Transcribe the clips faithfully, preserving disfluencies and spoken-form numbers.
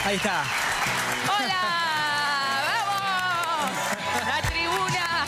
Ahí está. ¡Hola! ¡Vamos! ¡La tribuna!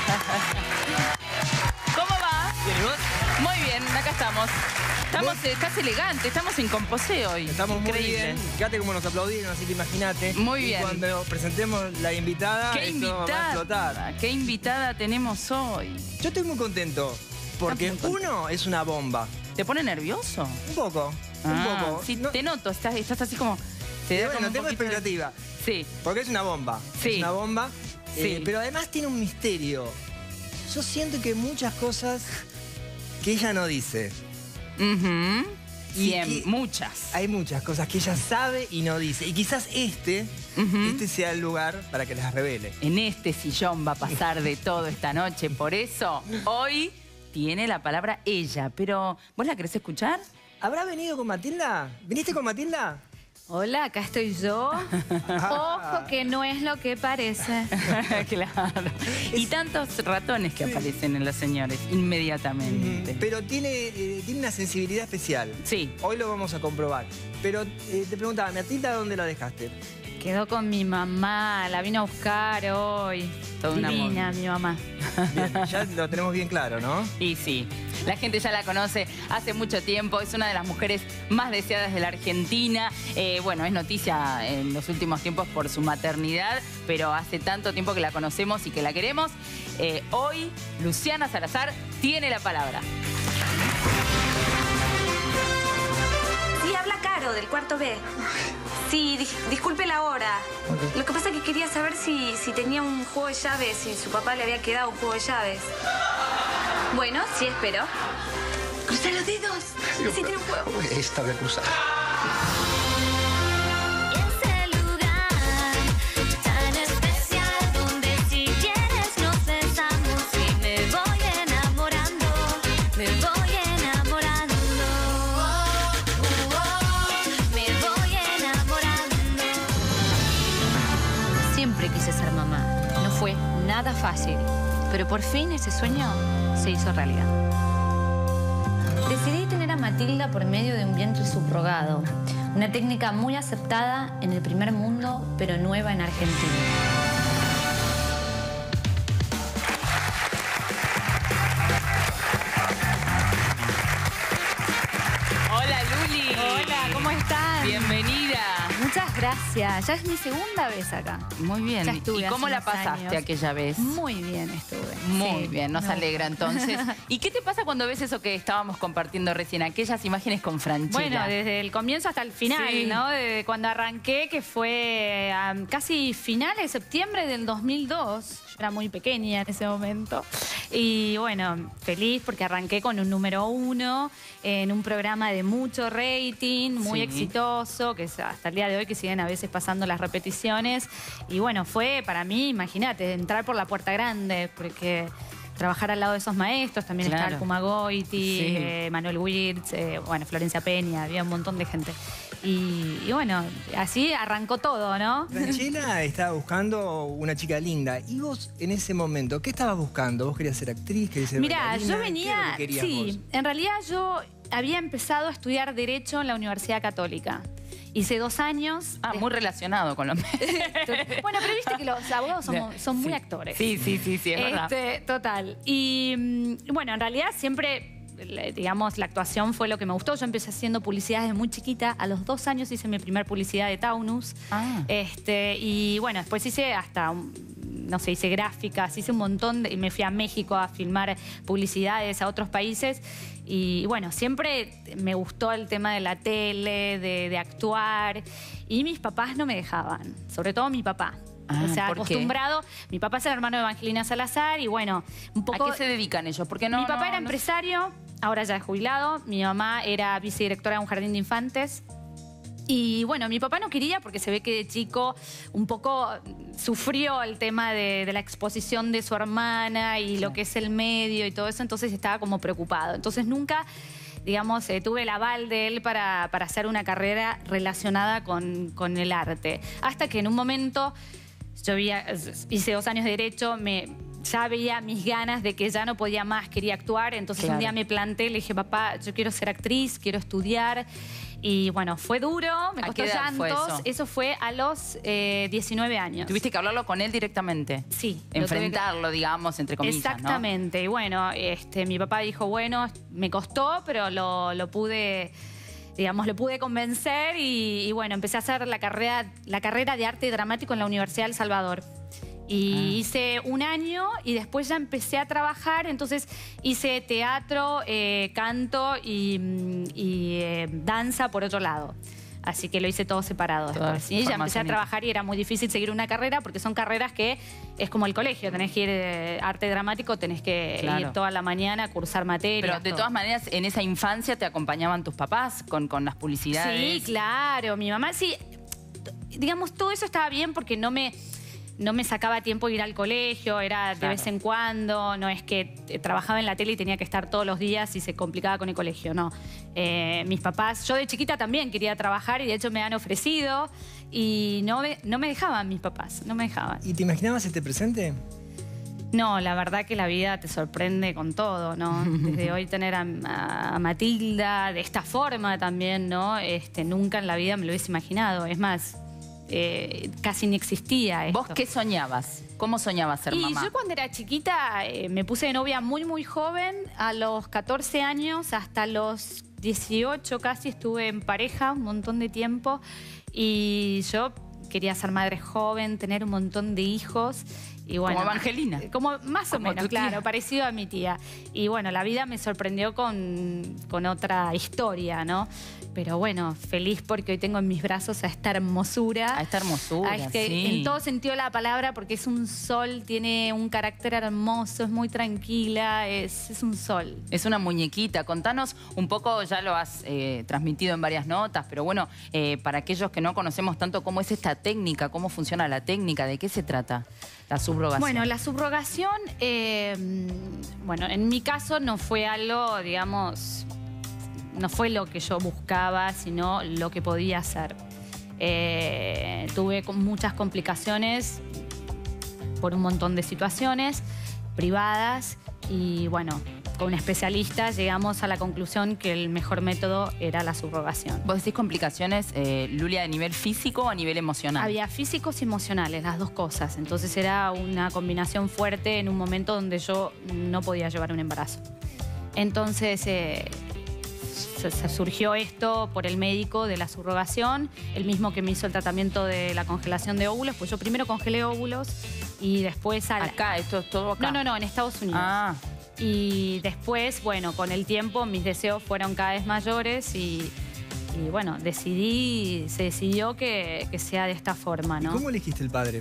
¿Cómo va? ¿Bien y vos? Muy bien, acá estamos. Estamos, eh, estás elegante, estamos en composé hoy. Estamos Increíble. muy bien. Fíjate cómo nos aplaudieron, así que imagínate. Muy Y bien. cuando presentemos la invitada, ¿Qué esto va a explotar. invitada? ¿Qué invitada tenemos hoy? Yo estoy muy contento, porque Estás muy contento. uno es una bomba. ¿Te pone nervioso? Un poco, Ah, un poco. sí, No- te noto, estás, estás así como... Te da como bueno, un tengo poquito de- expectativa, Sí. porque es una bomba. Sí. Es una bomba, Sí. eh, pero además tiene un misterio. Yo siento que hay muchas cosas que ella no dice. Ujú. Y Cien, que- muchas. Hay muchas cosas que ella sabe y no dice. Y quizás este, Ujú. este sea el lugar para que las revele. En este sillón va a pasar de todo esta noche. Por eso, hoy tiene la palabra ella. Pero, ¿vos la querés escuchar? ¿Habrá venido con Matilda? ¿Viniste con Matilda? Hola, acá estoy yo. Ojo que no es lo que parece. Claro. Y tantos ratones que aparecen en los señores inmediatamente. Pero tiene, eh, tiene una sensibilidad especial. Sí. Hoy lo vamos a comprobar. Pero eh, te preguntaba, ¿Matilda dónde la dejaste? Quedó con mi mamá, la vino a buscar hoy. Todo un amor. Divina, mi mamá. Bien, ya lo tenemos bien claro, ¿no? Y sí, la gente ya la conoce hace mucho tiempo, es una de las mujeres más deseadas de la Argentina. Eh, bueno, es noticia en los últimos tiempos por su maternidad, pero hace tanto tiempo que la conocemos y que la queremos. Eh, hoy, Luciana Salazar tiene la palabra. Sí, habla Caro, del cuarto B. Sí, dis- disculpe la hora. Lo que pasa es que quería saber si, si tenía un juego de llaves, si su papá le había quedado un juego de llaves. Bueno, sí, espero. Cruza los dedos. Sí, tiene un juego. Esta voy a cruzar. Ese lugar tan especial donde si quieres nos besamos y me voy enamorando, me voy enamorando, me voy enamorando. Siempre quise ser mamá. No fue nada fácil. Pero por fin ese sueño se hizo realidad. Decidí tener a Matilda por medio de un vientre subrogado. Una técnica muy aceptada en el primer mundo, pero nueva en Argentina. Hola, Luli. Hola, ¿cómo están? Bienvenida. Muchas gracias. Ya es mi segunda vez acá. Muy bien. Ya estuve ¿Y cómo hace la unos pasaste años. aquella vez? Muy bien estuve. Muy Sí, bien, nos no. alegra entonces. ¿Y qué te pasa cuando ves eso que estábamos compartiendo recién? Aquellas imágenes con Franchella. Bueno, desde el comienzo hasta el final, Sí. ¿no? Desde cuando arranqué, que fue um, casi finales de septiembre del dos mil dos. Yo era muy pequeña en ese momento. Y bueno, feliz porque arranqué con un número uno en un programa de mucho rating, muy Sí. exitoso, que es hasta el día de hoy que siguen a veces pasando las repeticiones. Y bueno, fue para mí, imagínate, entrar por la puerta grande, porque trabajar al lado de esos maestros, también Claro. está el Kumagoiti, Sí. eh, Manuel Wirtz, eh, bueno, Florencia Peña, había un montón de gente. Y, y bueno, así arrancó todo, ¿no? Franchella estaba buscando una chica linda. ¿Y vos en ese momento qué estabas buscando? ¿Vos querías ser actriz? ¿Querías ser Mira, bailarina? yo ¿Qué venía, era lo que querías sí, vos? en realidad yo había empezado a estudiar Derecho en la Universidad Católica. Hice dos años. Ah, muy relacionado con lo Bueno, pero viste que los abogados somos- son muy Sí. actores. Sí, sí, sí, sí, es verdad. Este, total. Y mm, bueno, en realidad siempre, le- digamos, la actuación fue lo que me gustó. Yo empecé haciendo publicidad desde muy chiquita. A los dos años hice mi primer publicidad de Taunus. Ah. Este, y bueno, después hice hasta, un- no sé, hice gráficas, hice un montón. De, y me fui a México a filmar publicidades a otros países. Y bueno, siempre me gustó el tema de la tele, de, de actuar. Y mis papás no me dejaban, sobre todo mi papá. Ah, o sea, ¿por qué? acostumbrado. Mi papá es el hermano de Evangelina Salazar y bueno, un poco... ¿A qué se dedican ellos? Porque no, mi papá no- era no- empresario, ahora ya es jubilado. Mi mamá era vicedirectora de un jardín de infantes. Y bueno, mi papá no quería porque se ve que de chico un poco sufrió el tema de, de la exposición de su hermana y lo que es el medio y todo eso, entonces estaba como preocupado. Entonces nunca, digamos, eh, tuve el aval de él para, para hacer una carrera relacionada con, con el arte. Hasta que en un momento, yo había- hice dos años de Derecho, me... ya veía mis ganas de que ya no podía más, quería actuar. Entonces Claro. un día me planté, le dije, papá, yo quiero ser actriz, quiero estudiar. Y bueno, fue duro, me ¿A costó qué edad fue llantos. eso? Eso fue a los eh, diecinueve años. Tuviste que hablarlo con él directamente. Sí. lo tuve que- Enfrentarlo, digamos, entre comillas, ¿no? Exactamente. Y bueno, este, mi papá dijo, bueno, me costó, pero lo, lo pude, digamos, lo pude convencer y, y bueno, empecé a hacer la carrera, la carrera de arte dramático en la Universidad de El Salvador. Y Ah. hice un año y después ya empecé a trabajar, entonces hice teatro, eh, canto y, mm, y, eh, danza por otro lado. Así que lo hice todo separado Toda después. Y ya empecé a formación. trabajar y era muy difícil seguir una carrera porque son carreras que es como el colegio. Tenés que ir eh, arte dramático, tenés que Claro. ir toda la mañana a cursar materias. Pero de todo. todas maneras, en esa infancia te acompañaban tus papás con, con las publicidades. Sí, claro. Mi mamá, sí. Digamos, todo eso estaba bien porque no me... No me sacaba tiempo ir al colegio, era de Claro. vez en cuando, no es que eh, trabajaba en la tele y tenía que estar todos los días y se complicaba con el colegio, no. Eh, mis papás, yo de chiquita también quería trabajar y de hecho me han ofrecido y no me, no me dejaban mis papás, no me dejaban. ¿Y te imaginabas este presente? No, la verdad que la vida te sorprende con todo, ¿no? Desde hoy tener a, a- a Matilda de esta forma también, ¿no? Este, nunca en la vida me lo hubiese imaginado, es más... eh, casi ni existía esto. ¿Vos qué soñabas? ¿Cómo soñabas ser Y mamá? yo cuando era chiquita eh, me puse de novia muy, muy joven. A los catorce años hasta los dieciocho casi estuve en pareja un montón de tiempo. Y yo quería ser madre joven, tener un montón de hijos. Y bueno, Como Evangelina. Como más o Como menos, tu tía. claro, parecido a mi tía. Y bueno, la vida me sorprendió con, con otra historia, ¿no? Pero bueno, feliz porque hoy tengo en mis brazos a esta hermosura. A esta hermosura, A este- sí. En todo sentido de la palabra, porque es un sol, tiene un carácter hermoso, es muy tranquila, es, es un sol. Es una muñequita. Contanos un poco, ya lo has eh, transmitido en varias notas, pero bueno, eh, para aquellos que no conocemos tanto cómo es esta técnica, cómo funciona la técnica, ¿de qué se trata la subrogación? Bueno, la subrogación, eh, bueno, en mi caso no fue algo, digamos, no fue lo que yo buscaba, sino lo que podía hacer. Eh, tuve con muchas complicaciones por un montón de situaciones privadas y bueno, con especialistas llegamos a la conclusión que el mejor método era la subrogación. ¿Vos decís complicaciones, eh, Lulia, a nivel físico o a nivel emocional? Había físicos y emocionales, las dos cosas. Entonces era una combinación fuerte en un momento donde yo no podía llevar un embarazo. Entonces eh, se, se surgió esto por el médico de la subrogación, el mismo que me hizo el tratamiento de la congelación de óvulos, pues yo primero congelé óvulos y después... al- Acá, esto es todo acá. No, no, no, en Estados Unidos. Ah, Y después, bueno, con el tiempo mis deseos fueron cada vez mayores y, y, bueno, decidí, se decidió que, que sea de esta forma, ¿Y ¿no? cómo elegiste el padre?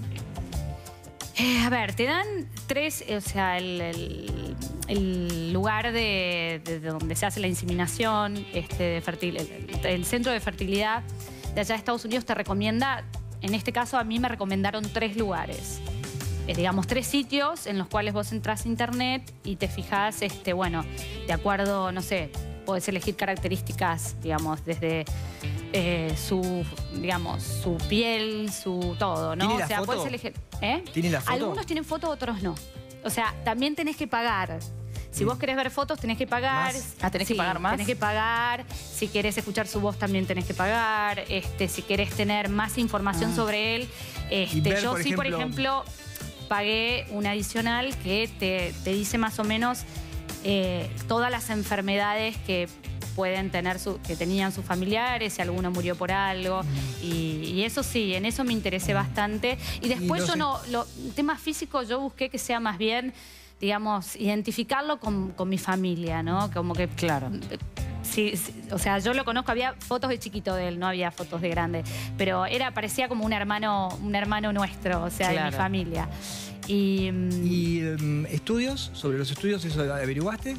Eh, a ver, te dan tres, o sea, el, el- el lugar de, de donde se hace la inseminación, este, de fertil- el, el centro de fertilidad de allá de Estados Unidos te recomienda, en este caso a mí me recomendaron tres lugares. Eh, digamos, tres sitios en los cuales vos entras a internet y te fijas, este, bueno, de acuerdo, no sé, podés elegir características, digamos, desde eh, su, digamos, su piel, su todo, ¿no? ¿Tiene la o sea, foto? podés elegir. ¿Eh? ¿Tiene la foto? Algunos tienen foto, otros no. O sea, también tenés que pagar. Si vos querés ver fotos, tenés que pagar. ¿Más? Ah, ¿tenés que pagar más? Tenés que pagar. Si querés escuchar su voz, también tenés que pagar. Este, si querés tener más información Ah. sobre él. Este, Y ver, yo por sí, por ejemplo- ejemplo, pagué un adicional que te, te dice más o menos eh, todas las enfermedades que pueden tener su, que tenían sus familiares, si alguno murió por algo. Y, y eso sí, en eso me interesé bastante. Y después los yo en- no, lo, tema físico yo busqué que sea más bien, digamos, identificarlo con, con mi familia, ¿no? Como que, claro. sí, sí, o sea, yo lo conozco, había fotos de chiquito de él, no había fotos de grande, pero era, parecía como un hermano, un hermano nuestro, o sea, de Claro. mi familia. Y, mm, ¿Y em, estudios? ¿Sobre los estudios eso averiguaste?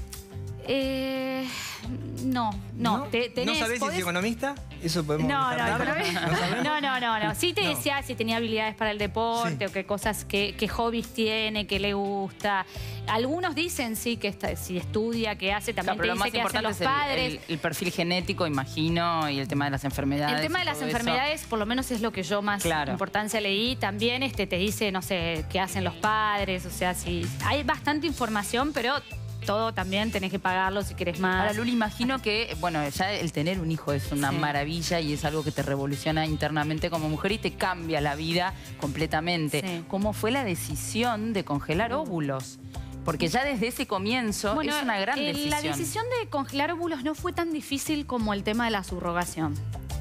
eh, no, no, te- ¿No tenés- sabés si podés- es economista? Eso podemos No, no, descartarlo. economía- ¿No sabés? no, no, no, no. Sí te No. decía si tenía habilidades para el deporte Sí. o qué cosas, qué, qué hobbies tiene, qué le gusta. Algunos dicen sí que está- si estudia, que hace, Claro, también pero lo te más dice qué hacen importante los es el, padres. el- el perfil genético, imagino, y el tema de las enfermedades. El tema de y las todo eso. enfermedades, por lo menos es lo que yo más Claro. importancia leí. También este, te dice, no sé, qué hacen los padres. O sea, si hay bastante información, pero todo también tenés que pagarlo si querés más. Ahora, Luli, imagino que, bueno, ya el tener un hijo es una Sí. maravilla y es algo que te revoluciona internamente como mujer y te cambia la vida completamente. Sí. ¿Cómo fue la decisión de congelar óvulos? Porque ya desde ese comienzo Bueno, es una gran eh, decisión. La decisión de congelar óvulos no fue tan difícil como el tema de la subrogación.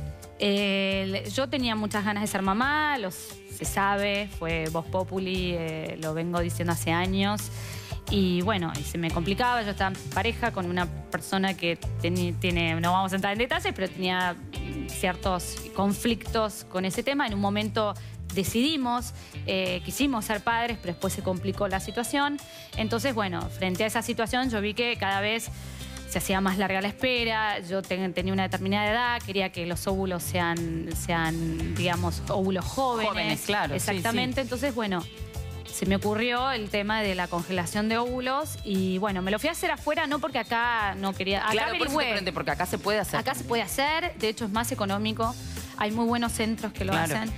Eh, yo tenía muchas ganas de ser mamá, los, se sabe, fue Voz Populi, eh, lo vengo diciendo hace años. Y bueno, y se me complicaba, yo estaba en pareja con una persona que teni- tiene, no vamos a entrar en detalles, pero tenía mm, ciertos conflictos con ese tema. En un momento decidimos, eh, quisimos ser padres, pero después se complicó la situación. Entonces, bueno, frente a esa situación yo vi que cada vez se hacía más larga la espera, yo ten- tenía una determinada edad, quería que los óvulos sean, sean digamos, óvulos jóvenes. Jóvenes, claro, sí, Exactamente, entonces, bueno, se me ocurrió el tema de la congelación de óvulos y, bueno, me lo fui a hacer afuera, no porque acá no quería... Acá Claro, por eso te averigüé. pregunté, porque acá se puede hacer. Acá se puede hacer, de hecho es más económico, hay muy buenos centros que lo Claro. hacen.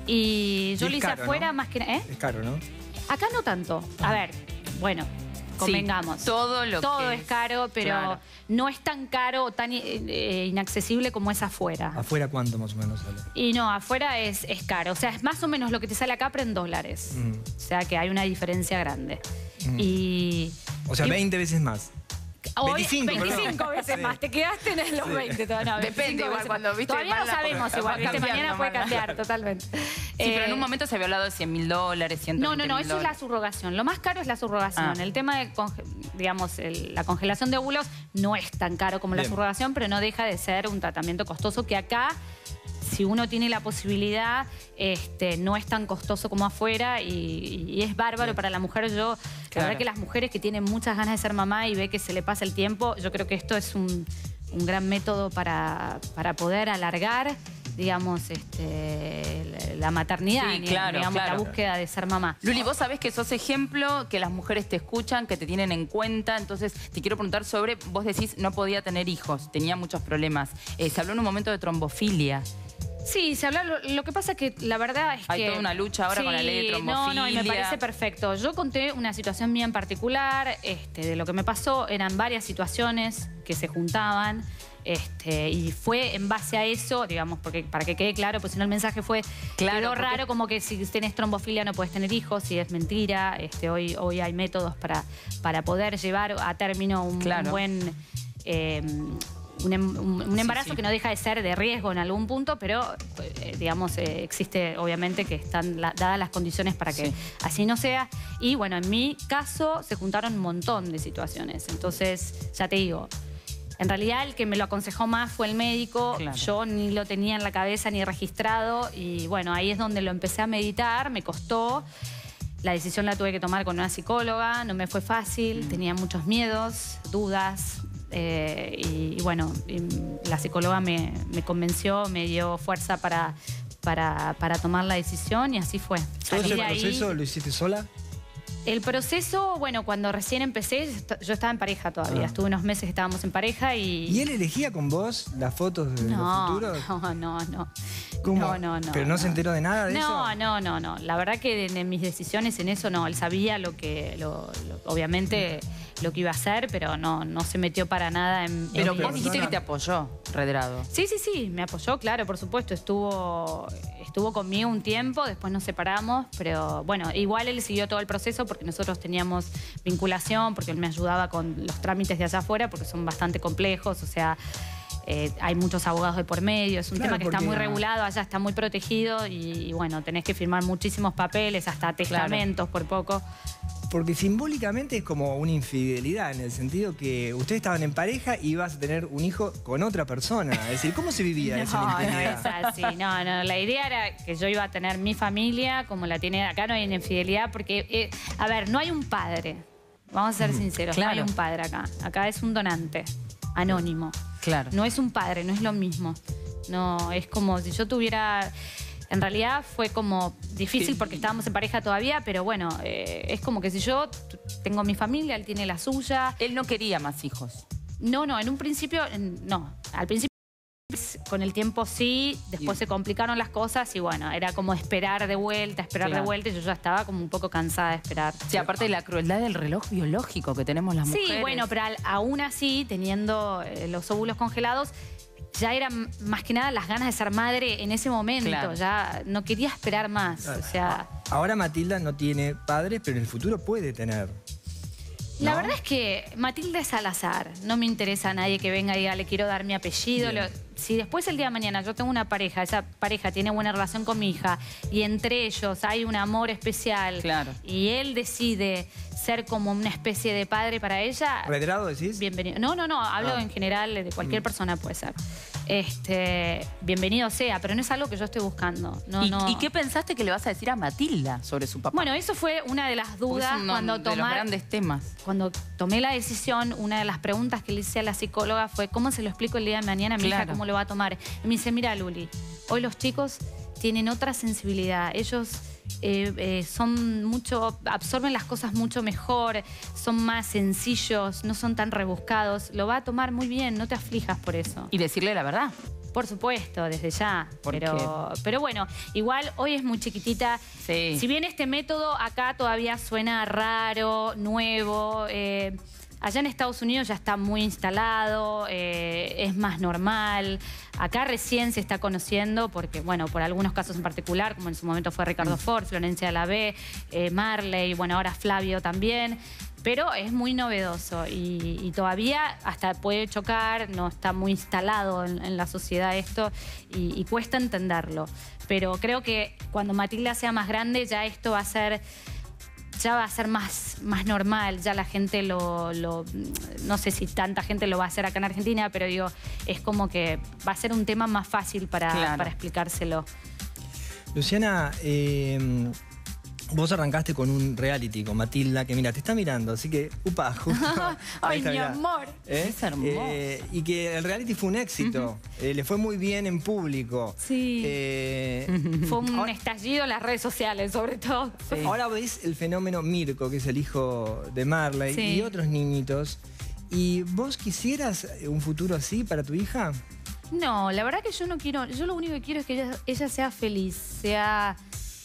Y yo Y lo es hice caro, afuera ¿no? más que... ¿eh? Es caro, ¿no? Acá no tanto. A ver, bueno, convengamos. Sí, todo lo Todo que es es, caro, pero claro. no es tan caro o tan eh, eh, inaccesible como es afuera. ¿Afuera cuánto más o menos sale? Y no, afuera es, es caro. O sea, es más o menos lo que te sale acá, pero en dólares. Mm. O sea, que hay una diferencia grande. Mm. Y... O sea, y- veinte veces más. Hoy, veinticinco, perdón. veinticinco veces Sí. más. Te quedaste en los veinte. todavía no, Depende veinticinco igual veces cuando más. viste Todavía mal no la sabemos cosa, igual. va ¿Viste? cambiando, Mañana puede mal. cambiar totalmente. Sí, pero en Eh, un momento se había hablado de cien mil dólares, ciento No, veinte no, no, mil eso es la dólares. subrogación. Lo más caro es la subrogación. Ah. El tema de, conge- digamos, el- la congelación de óvulos no es tan caro como la Bien. subrogación, pero no deja de ser un tratamiento costoso que acá, si uno tiene la posibilidad, este, no es tan costoso como afuera y, y es bárbaro Bien. para la mujer. Yo, la Claro. verdad que las mujeres que tienen muchas ganas de ser mamá y ve que se le pasa el tiempo, yo creo que esto es un, un gran método para, para poder alargar, digamos, este, la maternidad, Sí, ni- claro, digamos, claro. la búsqueda de ser mamá. Luli, vos sabés que sos ejemplo, que las mujeres te escuchan, que te tienen en cuenta. Entonces, te quiero preguntar sobre, vos decís, no podía tener hijos, tenía muchos problemas. Eh, se habló en un momento de trombofilia. Sí, se habla. Lo, lo que pasa es que la verdad es Hay que. toda una lucha ahora con la ley de No, no, y me trombofilia. parece perfecto. Yo conté una situación mía en particular, este, de lo que me pasó. Eran varias situaciones que se juntaban. Este, y fue en base a eso, digamos, porque para que quede claro, pues si no el mensaje fue Claro, quedó porque- raro como que si tenés trombofilia no puedes tener hijos, y es mentira. Este, hoy, hoy hay métodos para, para poder llevar a término un, Claro. un buen eh, un, em- un- un embarazo sí. que no deja de ser de riesgo en algún punto, pero eh, digamos, eh, existe obviamente que están la- dadas las condiciones para que Sí. así no sea. Y bueno, en mi caso se juntaron un montón de situaciones. Entonces, ya te digo, en realidad el que me lo aconsejó más fue el médico. Claro. Yo ni lo tenía en la cabeza ni registrado. Y bueno, ahí es donde lo empecé a meditar, me costó. La decisión la tuve que tomar con una psicóloga, no me fue fácil, tenía muchos miedos, dudas. eh, y, y bueno, y la psicóloga me, me convenció, me dio fuerza para, para, para tomar la decisión y así fue. ¿Todo Salí ese de ahí. proceso lo hiciste sola? El proceso, bueno, cuando recién empecé, yo est- yo estaba en pareja todavía. Ah. Estuve unos meses que estábamos en pareja y... ¿Y él elegía con vos las fotos de los No, futuros? no, no, no. ¿Cómo? No, no, no. ¿Pero no, se enteró de nada de eso? No, no, no, no. La verdad que en, en mis decisiones en eso no. Él sabía lo que, lo- lo- obviamente, lo que iba a hacer, pero no, no se metió para nada en... Pero en vos mi- dijiste que te apoyó, Redrado. Sí, sí, sí, me apoyó, claro, por supuesto. Estuvo, estuvo conmigo un tiempo, después nos separamos, pero bueno, igual él siguió todo el proceso porque nosotros teníamos vinculación, porque él me ayudaba con los trámites de allá afuera, porque son bastante complejos, o sea, eh, hay muchos abogados de por medio, es un Claro, tema que está porque- muy regulado, allá está muy protegido y, y bueno, tenés que firmar muchísimos papeles, hasta testamentos por poco. Porque simbólicamente es como una infidelidad, en el sentido que ustedes estaban en pareja y ibas a tener un hijo con otra persona. Es decir, ¿cómo se vivía esa No, no intimidad? es así. No, no. La idea era que yo iba a tener mi familia como la tiene acá. No hay una infidelidad porque, eh, a ver, no hay un padre. Vamos a ser sinceros. claro. No hay un padre acá. Acá es un donante anónimo. Claro. No es un padre, no es lo mismo. No, es como si yo tuviera... En realidad fue como difícil porque estábamos en pareja todavía, pero bueno, eh, es como que si yo t- tengo mi familia, él tiene la suya. Él no quería más hijos. No, no, en un principio, en- no. Al principio con con el tiempo sí, después Y- se complicaron las cosas y bueno, era como esperar de vuelta, esperar Claro. de vuelta y yo ya estaba como un poco cansada de esperar. Sí, aparte de la crueldad del reloj biológico que tenemos las mujeres. Sí, bueno, pero al- aún así, teniendo eh, los óvulos congelados, ya eran más que nada las ganas de ser madre en ese momento. Claro. Ya no quería esperar más. O sea, Ahora Matilda no tiene padres, pero en el futuro puede tener. la ¿no? verdad es que Matilde es al azar. No me interesa a nadie que venga y diga, le quiero dar mi apellido. Bien. Lo- si después el día de mañana yo tengo una pareja, esa pareja tiene buena relación con mi hija y entre ellos hay un amor especial Claro. y él decide ser como una especie de padre para ella, ¿Redrado decís? bienvenido. No, no, no, hablo Ah. en general de cualquier persona puede ser. Este, bienvenido sea, pero no es algo que yo esté buscando. No, ¿Y, no. y qué pensaste que le vas a decir a Matilda sobre su papá? Bueno, eso fue una de las Porque dudas es uno cuando de los tomar, grandes temas. cuando tomé la decisión, una de las preguntas que le hice a la psicóloga fue ¿cómo se lo explico el día de mañana a mi hija, Claro. cómo lo va a tomar? Y me dice, mira, Luli, hoy los chicos tienen otra sensibilidad. Ellos eh, eh, son mucho, absorben las cosas mucho mejor, son más sencillos, no son tan rebuscados. Lo va a tomar muy bien, no te aflijas por eso. Y decirle la verdad. Por supuesto, desde ya. ¿Por Pero, pero bueno, igual hoy es muy chiquitita. Sí. Si bien este método acá todavía suena raro, nuevo, eh, allá en Estados Unidos ya está muy instalado, eh, es más normal. Acá recién se está conociendo porque, bueno, por algunos casos en particular, como en su momento fue Ricardo Ford, Florencia Lavey, eh, Marley, bueno, ahora Flavio también. Pero es muy novedoso y, y todavía hasta puede chocar, no está muy instalado en, en la sociedad esto y, y cuesta entenderlo. Pero creo que cuando Matilda sea más grande ya esto va a ser, ya va a ser más, más normal, ya la gente lo, lo, no sé si tanta gente lo va a hacer acá en Argentina, pero digo, es como que va a ser un tema más fácil para, Claro. para explicárselo. Luciana, eh, vos arrancaste con un reality con Matilda, que mira, te está mirando, así que, upa, justo. Ay, Ahí está, mi mirá. amor. ¿Eh? Es hermoso. Eh, y que el reality fue un éxito. Eh, le fue muy bien en público. Sí. Eh, Fue un ahora, estallido en las redes sociales, sobre todo. Sí. ahora ves el fenómeno Mirko, que es el hijo de Marley, Sí. y otros niñitos. ¿Y vos quisieras un futuro así para tu hija? No, la verdad que yo no quiero, yo lo único que quiero es que ella, ella sea feliz, sea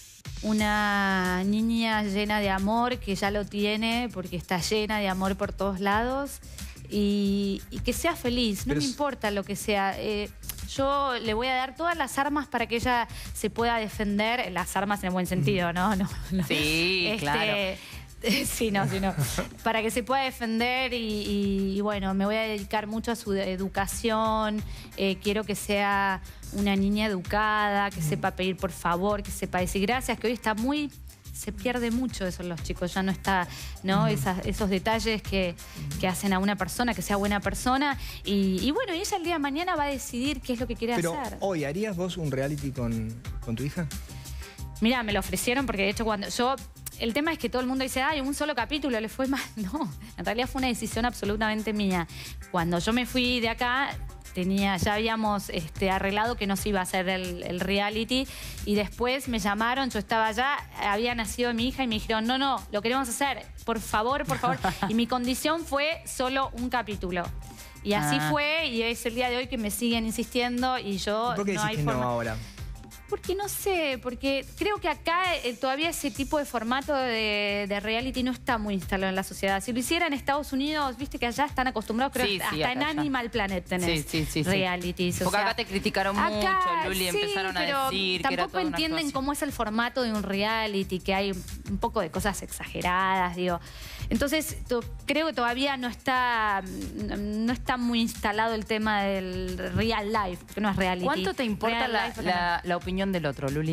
una niña llena de amor, que ya lo tiene, porque está llena de amor por todos lados, y, y que sea feliz, no Pero me es- importa lo que sea. Eh, yo le voy a dar todas las armas para que ella se pueda defender, las armas en el buen sentido, ¿no? no, no. Sí, claro. Sí, no, sí, no. Para que se pueda defender y, y- y, bueno, me voy a dedicar mucho a su educación. Eh, quiero que sea una niña educada, que sepa pedir por favor, que sepa decir gracias, que hoy está muy... Se pierde mucho eso en los chicos, ya no está, ¿no? Esas- esos detalles que, que hacen a una persona, que sea buena persona. Y, y bueno, y ella el día de mañana va a decidir qué es lo que quiere Pero hacer. hoy, ¿harías vos un reality con, con tu hija? Mira, me lo ofrecieron porque de hecho cuando yo... El tema es que todo el mundo dice, ay, un solo capítulo le fue mal. No, en realidad fue una decisión absolutamente mía. Cuando yo me fui de acá, tenía, ya habíamos este, arreglado que no se iba a hacer el, el reality y después me llamaron, yo estaba allá, había nacido mi hija y me dijeron, no, no, lo queremos hacer, por favor, por favor. Y mi condición fue solo un capítulo. Y así Ah. fue y es el día de hoy que me siguen insistiendo y yo ¿Y ¿Por qué no decís hay que forma. no ahora? Porque no sé, porque creo que acá eh, todavía ese tipo de formato de, de reality no está muy instalado en la sociedad. Si lo hiciera en Estados Unidos, viste que allá están acostumbrados, creo Sí, que sí, hasta acá en ya. Animal Planet tenés Sí, sí, sí, sí. realities. o Porque sea, acá te criticaron acá, mucho, Luli, sí, empezaron a pero decir que era tampoco toda una entienden actuación. cómo es el formato de un reality, que hay un poco de cosas exageradas, digo. Entonces, to- creo que todavía no está, no está muy instalado el tema del real life, porque no es reality. ¿Cuánto te importa Real la, life, acá no. la- la opinión del otro, Luli?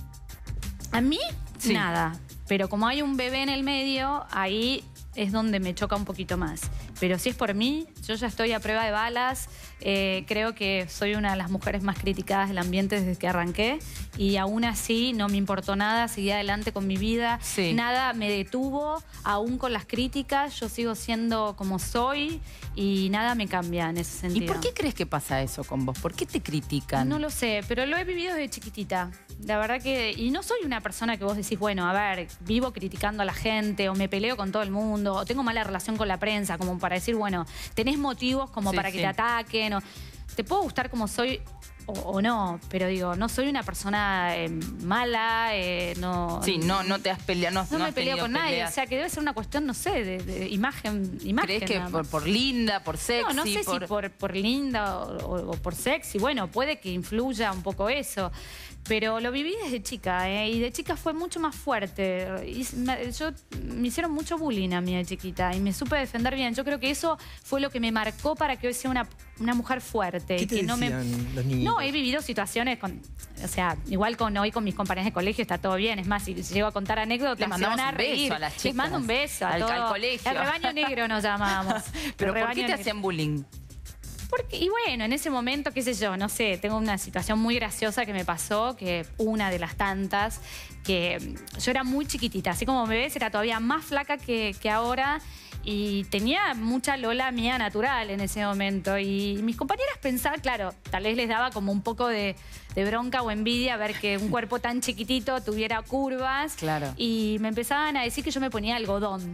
A mí, Sí. nada. Pero como hay un bebé en el medio, ahí es donde me choca un poquito más. Pero si es por mí, yo ya estoy a prueba de balas. Eh, creo que soy una de las mujeres más criticadas del ambiente desde que arranqué. Y aún así no me importó nada, seguí adelante con mi vida. Sí. Nada me detuvo, aún con las críticas. Yo sigo siendo como soy y nada me cambia en ese ¿Y sentido. por qué crees que pasa eso con vos? ¿Por qué te critican? No lo sé, pero lo he vivido desde chiquitita. La verdad que... Y no soy una persona que vos decís, bueno, a ver, vivo criticando a la gente o me peleo con todo el mundo o tengo mala relación con la prensa, como para decir, bueno, tenés motivos como Sí, para que sí. te ataquen o... Te puedo gustar como soy o, o no, pero digo, no soy una persona eh, mala, eh, no... Sí, no, no te has peleado, no, No, no me has peleo tenido con nadie, peleas. o sea que debe ser una cuestión, no sé, de, de imagen, imagen. ¿Crees que nada por, más. por linda, por sexy? No, no sé por... si por, por linda o, o- o por sexy. Bueno, puede que influya un poco eso. Pero lo viví desde chica, ¿eh? Y de chica fue mucho más fuerte. Y me, yo, me hicieron mucho bullying a mí de chiquita y me supe defender bien. Yo creo que eso fue lo que me marcó para que hoy sea una, una mujer fuerte. ¿Qué te que no me, decían los niñitos? No, he vivido situaciones con... O sea, igual con hoy con mis compañeras de colegio está todo bien. Es más, si llego a contar anécdotas, Le se mandamos van a un beso reír. a las Les chicas. mando un beso a Al- todo. al colegio. El rebaño negro nos llamábamos. ¿Pero El por qué rebaño te negro. hacían bullying? Porque, y bueno, en ese momento, qué sé yo, no sé, tengo una situación muy graciosa que me pasó, que una de las tantas, que mm, yo era muy chiquitita, así como me ves, era todavía más flaca que, que ahora y tenía mucha Lola mía natural en ese momento. Y mis compañeras pensaban, claro, tal vez les daba como un poco de, de bronca o envidia ver que un cuerpo tan chiquitito tuviera curvas. Claro. Y me empezaban a decir que yo me ponía algodón.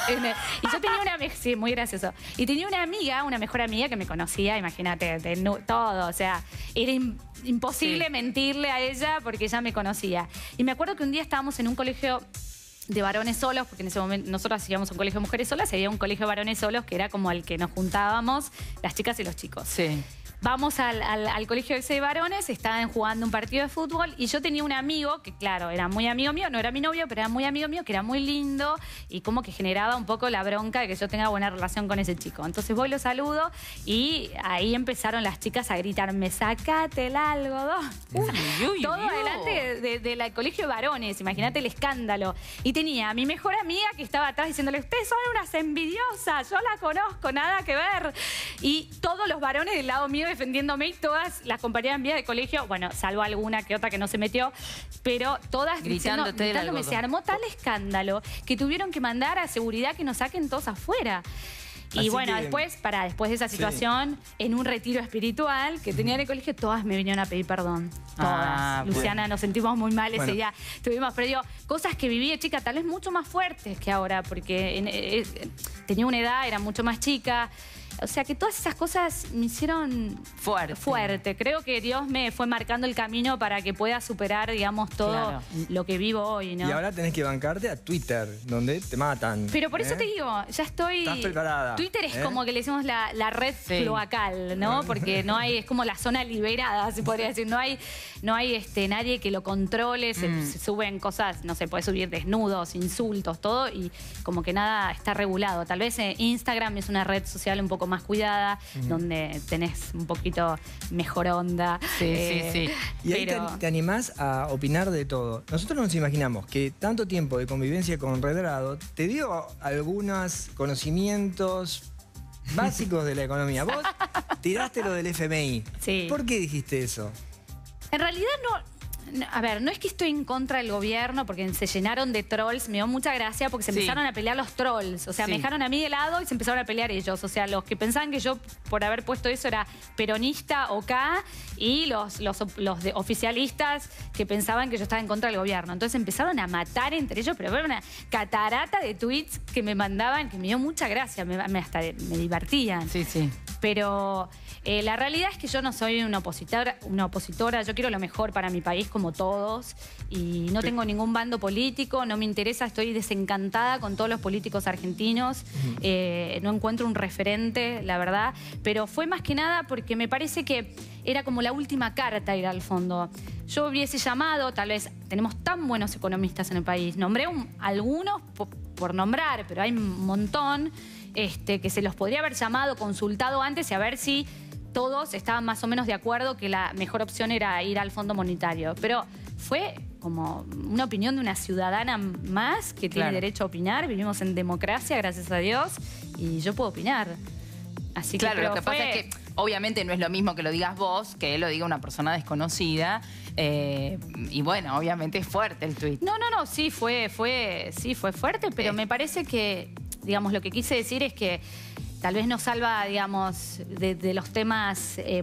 Y yo tenía una amiga, sí, muy gracioso. Y tenía una amiga, una mejor amiga que me conocía, imagínate, de nu- todo. O sea, era im- imposible Sí. mentirle a ella porque ella me conocía. Y me acuerdo que un día estábamos en un colegio de varones solos, porque en ese momento nosotros íbamos a un colegio de mujeres solas y había un colegio de varones solos que era como al que nos juntábamos las chicas y los chicos. Sí. Vamos al, al- al colegio ese de varones, estaban jugando un partido de fútbol y yo tenía un amigo que, claro, era muy amigo mío, no era mi novio, pero era muy amigo mío, que era muy lindo y como que generaba un poco la bronca de que yo tenga buena relación con ese chico. Entonces voy, lo saludo y ahí empezaron las chicas a gritarme, sacate el algodón. Uy, uy, Todo uy. adelante del de, de la colegio de varones, imagínate el escándalo. Y tenía a mi mejor amiga que estaba atrás diciéndole, ustedes son unas envidiosas, yo la conozco, nada que ver. Y todos los varones del lado mío defendiéndome y todas las compañeras mías de colegio, bueno, salvo alguna que otra que no se metió, pero todas diciendo, Gritándote del gritándome, algodón. se armó tal escándalo que tuvieron que mandar a seguridad que nos saquen todos afuera. Y Así bueno, que- después, para después de esa situación, en un retiro espiritual que tenía en el colegio, todas me vinieron a pedir perdón. Todas. Ah, bueno. Luciana, nos sentimos muy mal ese Bueno. día. Tuvimos, pero digo, cosas que viví de chica, tal vez mucho más fuertes que ahora, porque en- eh, eh, tenía una edad, era mucho más chica. O sea que todas esas cosas me hicieron Fuerte. fuerte. Creo que Dios me fue marcando el camino para que pueda superar, digamos, todo Claro. lo que vivo hoy, ¿no? Y ahora tenés que bancarte a Twitter, donde te matan. Pero por eso ¿eh? te digo, ya estoy... Estás preparada, Twitter es ¿eh? como que le decimos la, la red Sí. cloacal, ¿no? Porque no hay, es como la zona liberada, se podría decir. No hay, no hay este, nadie que lo controle, se, Mm. se suben cosas, no sé, puedes subir desnudos, insultos, todo, y como que nada está regulado. Tal vez eh, Instagram es una red social un poco más cuidada, donde tenés un poquito mejor onda. Sí, eh, sí, sí. Y ahí pero- te, te animás a opinar de todo. Nosotros nos imaginamos que tanto tiempo de convivencia con Redrado te dio algunos conocimientos básicos de la economía. Vos tiraste lo del F M I. Sí. ¿Por qué dijiste eso? En realidad no, no, a ver, no es que estoy en contra del gobierno porque se llenaron de trolls, me dio mucha gracia porque se Sí. empezaron a pelear los trolls, o sea, Sí. me dejaron a mí de lado y se empezaron a pelear ellos, o sea, los que pensaban que yo por haber puesto eso era peronista o K y los, los, los de oficialistas que pensaban que yo estaba en contra del gobierno. Entonces empezaron a matar entre ellos, pero era una catarata de tweets que me mandaban que me dio mucha gracia, me, me hasta me divertían. Sí, sí. Pero eh, la realidad es que yo no soy una opositora, una opositora, yo quiero lo mejor para mi país como todos y no tengo ningún bando político, no me interesa, estoy desencantada con todos los políticos argentinos, eh, no encuentro un referente, la verdad, pero fue más que nada porque me parece que era como la última carta ir al fondo. Yo hubiese llamado, tal vez tenemos tan buenos economistas en el país, nombré un- algunos po- por nombrar, pero hay un montón. Este, que se los podría haber llamado, consultado antes y a ver si todos estaban más o menos de acuerdo que la mejor opción era ir al Fondo Monetario. Pero fue como una opinión de una ciudadana más que tiene Claro. derecho a opinar. Vivimos en democracia, gracias a Dios, y yo puedo opinar. Así que, Claro, pero lo que fue- pasa es que obviamente no es lo mismo que lo digas vos, que lo diga una persona desconocida. eh, y bueno, obviamente es fuerte el tuit. No, no, no, sí fue, fue, sí fue fuerte, pero Eh. me parece que, digamos, lo que quise decir es que tal vez nos salva, digamos, de, de los temas eh,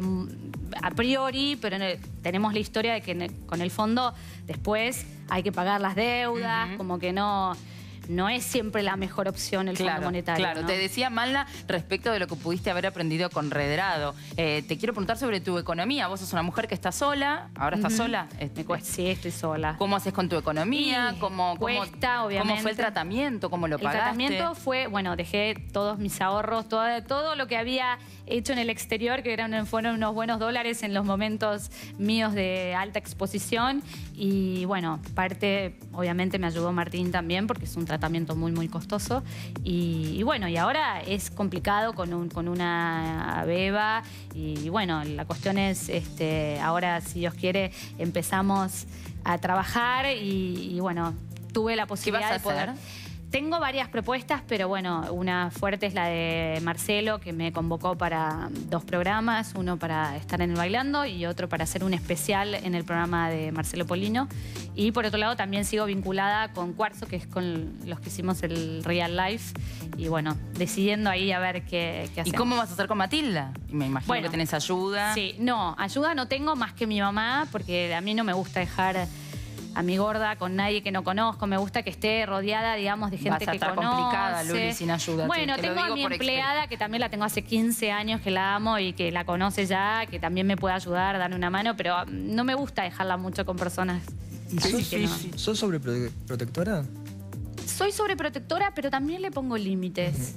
a priori, pero no- tenemos la historia de que en el- con el fondo después hay que pagar las deudas, Ujú. como que no... no es siempre la mejor opción el Fondo Claro, Monetario. claro. ¿no? Te decía, Malna, respecto de lo que pudiste haber aprendido con Redrado. Eh, te quiero preguntar sobre tu economía. Vos sos una mujer que está sola, ahora estás Ujú. sola. Este, Me cuesta, sí, estoy sola. ¿Cómo haces con tu economía? Y ¿Cómo, cómo, cuesta, obviamente. ¿Cómo fue el tratamiento? ¿Cómo lo El pagaste? tratamiento fue, bueno, dejé todos mis ahorros, todo, todo lo que había hecho en el exterior, que eran, fueron unos buenos dólares en los momentos míos de alta exposición. Y bueno, parte, obviamente me ayudó Martín también, porque es un tratamiento muy, muy costoso. Y, y bueno, y ahora es complicado con, un, con una beba. Y bueno, la cuestión es, este, ahora, si Dios quiere, empezamos a trabajar y, y bueno, tuve la posibilidad vas a de poder... hacer? Tengo varias propuestas, pero bueno, una fuerte es la de Marcelo, que me convocó para dos programas, uno para estar en el Bailando y otro para hacer un especial en el programa de Marcelo Polino. Y por otro lado también sigo vinculada con Cuarzo, que es con los que hicimos el Real Life. Y bueno, decidiendo ahí a ver qué, qué ¿Y hacemos. cómo vas a hacer con Matilda? Me imagino Bueno, que tenés ayuda. Sí, no, ayuda no tengo más que mi mamá, porque a mí no me gusta dejar a mi gorda con nadie que no conozco. Me gusta que esté rodeada, digamos, de gente Vas a que estar conoce. complicada, Luli, sin ayuda. Bueno, te- te lo tengo a digo mi por empleada, que también la tengo hace quince años, que la amo y que la conoce ya, que también me puede ayudar, darle una mano, pero no me gusta dejarla mucho con personas. ¿Y Así sos, que no. sos sobreprotectora? Soy sobreprotectora, pero también le pongo límites.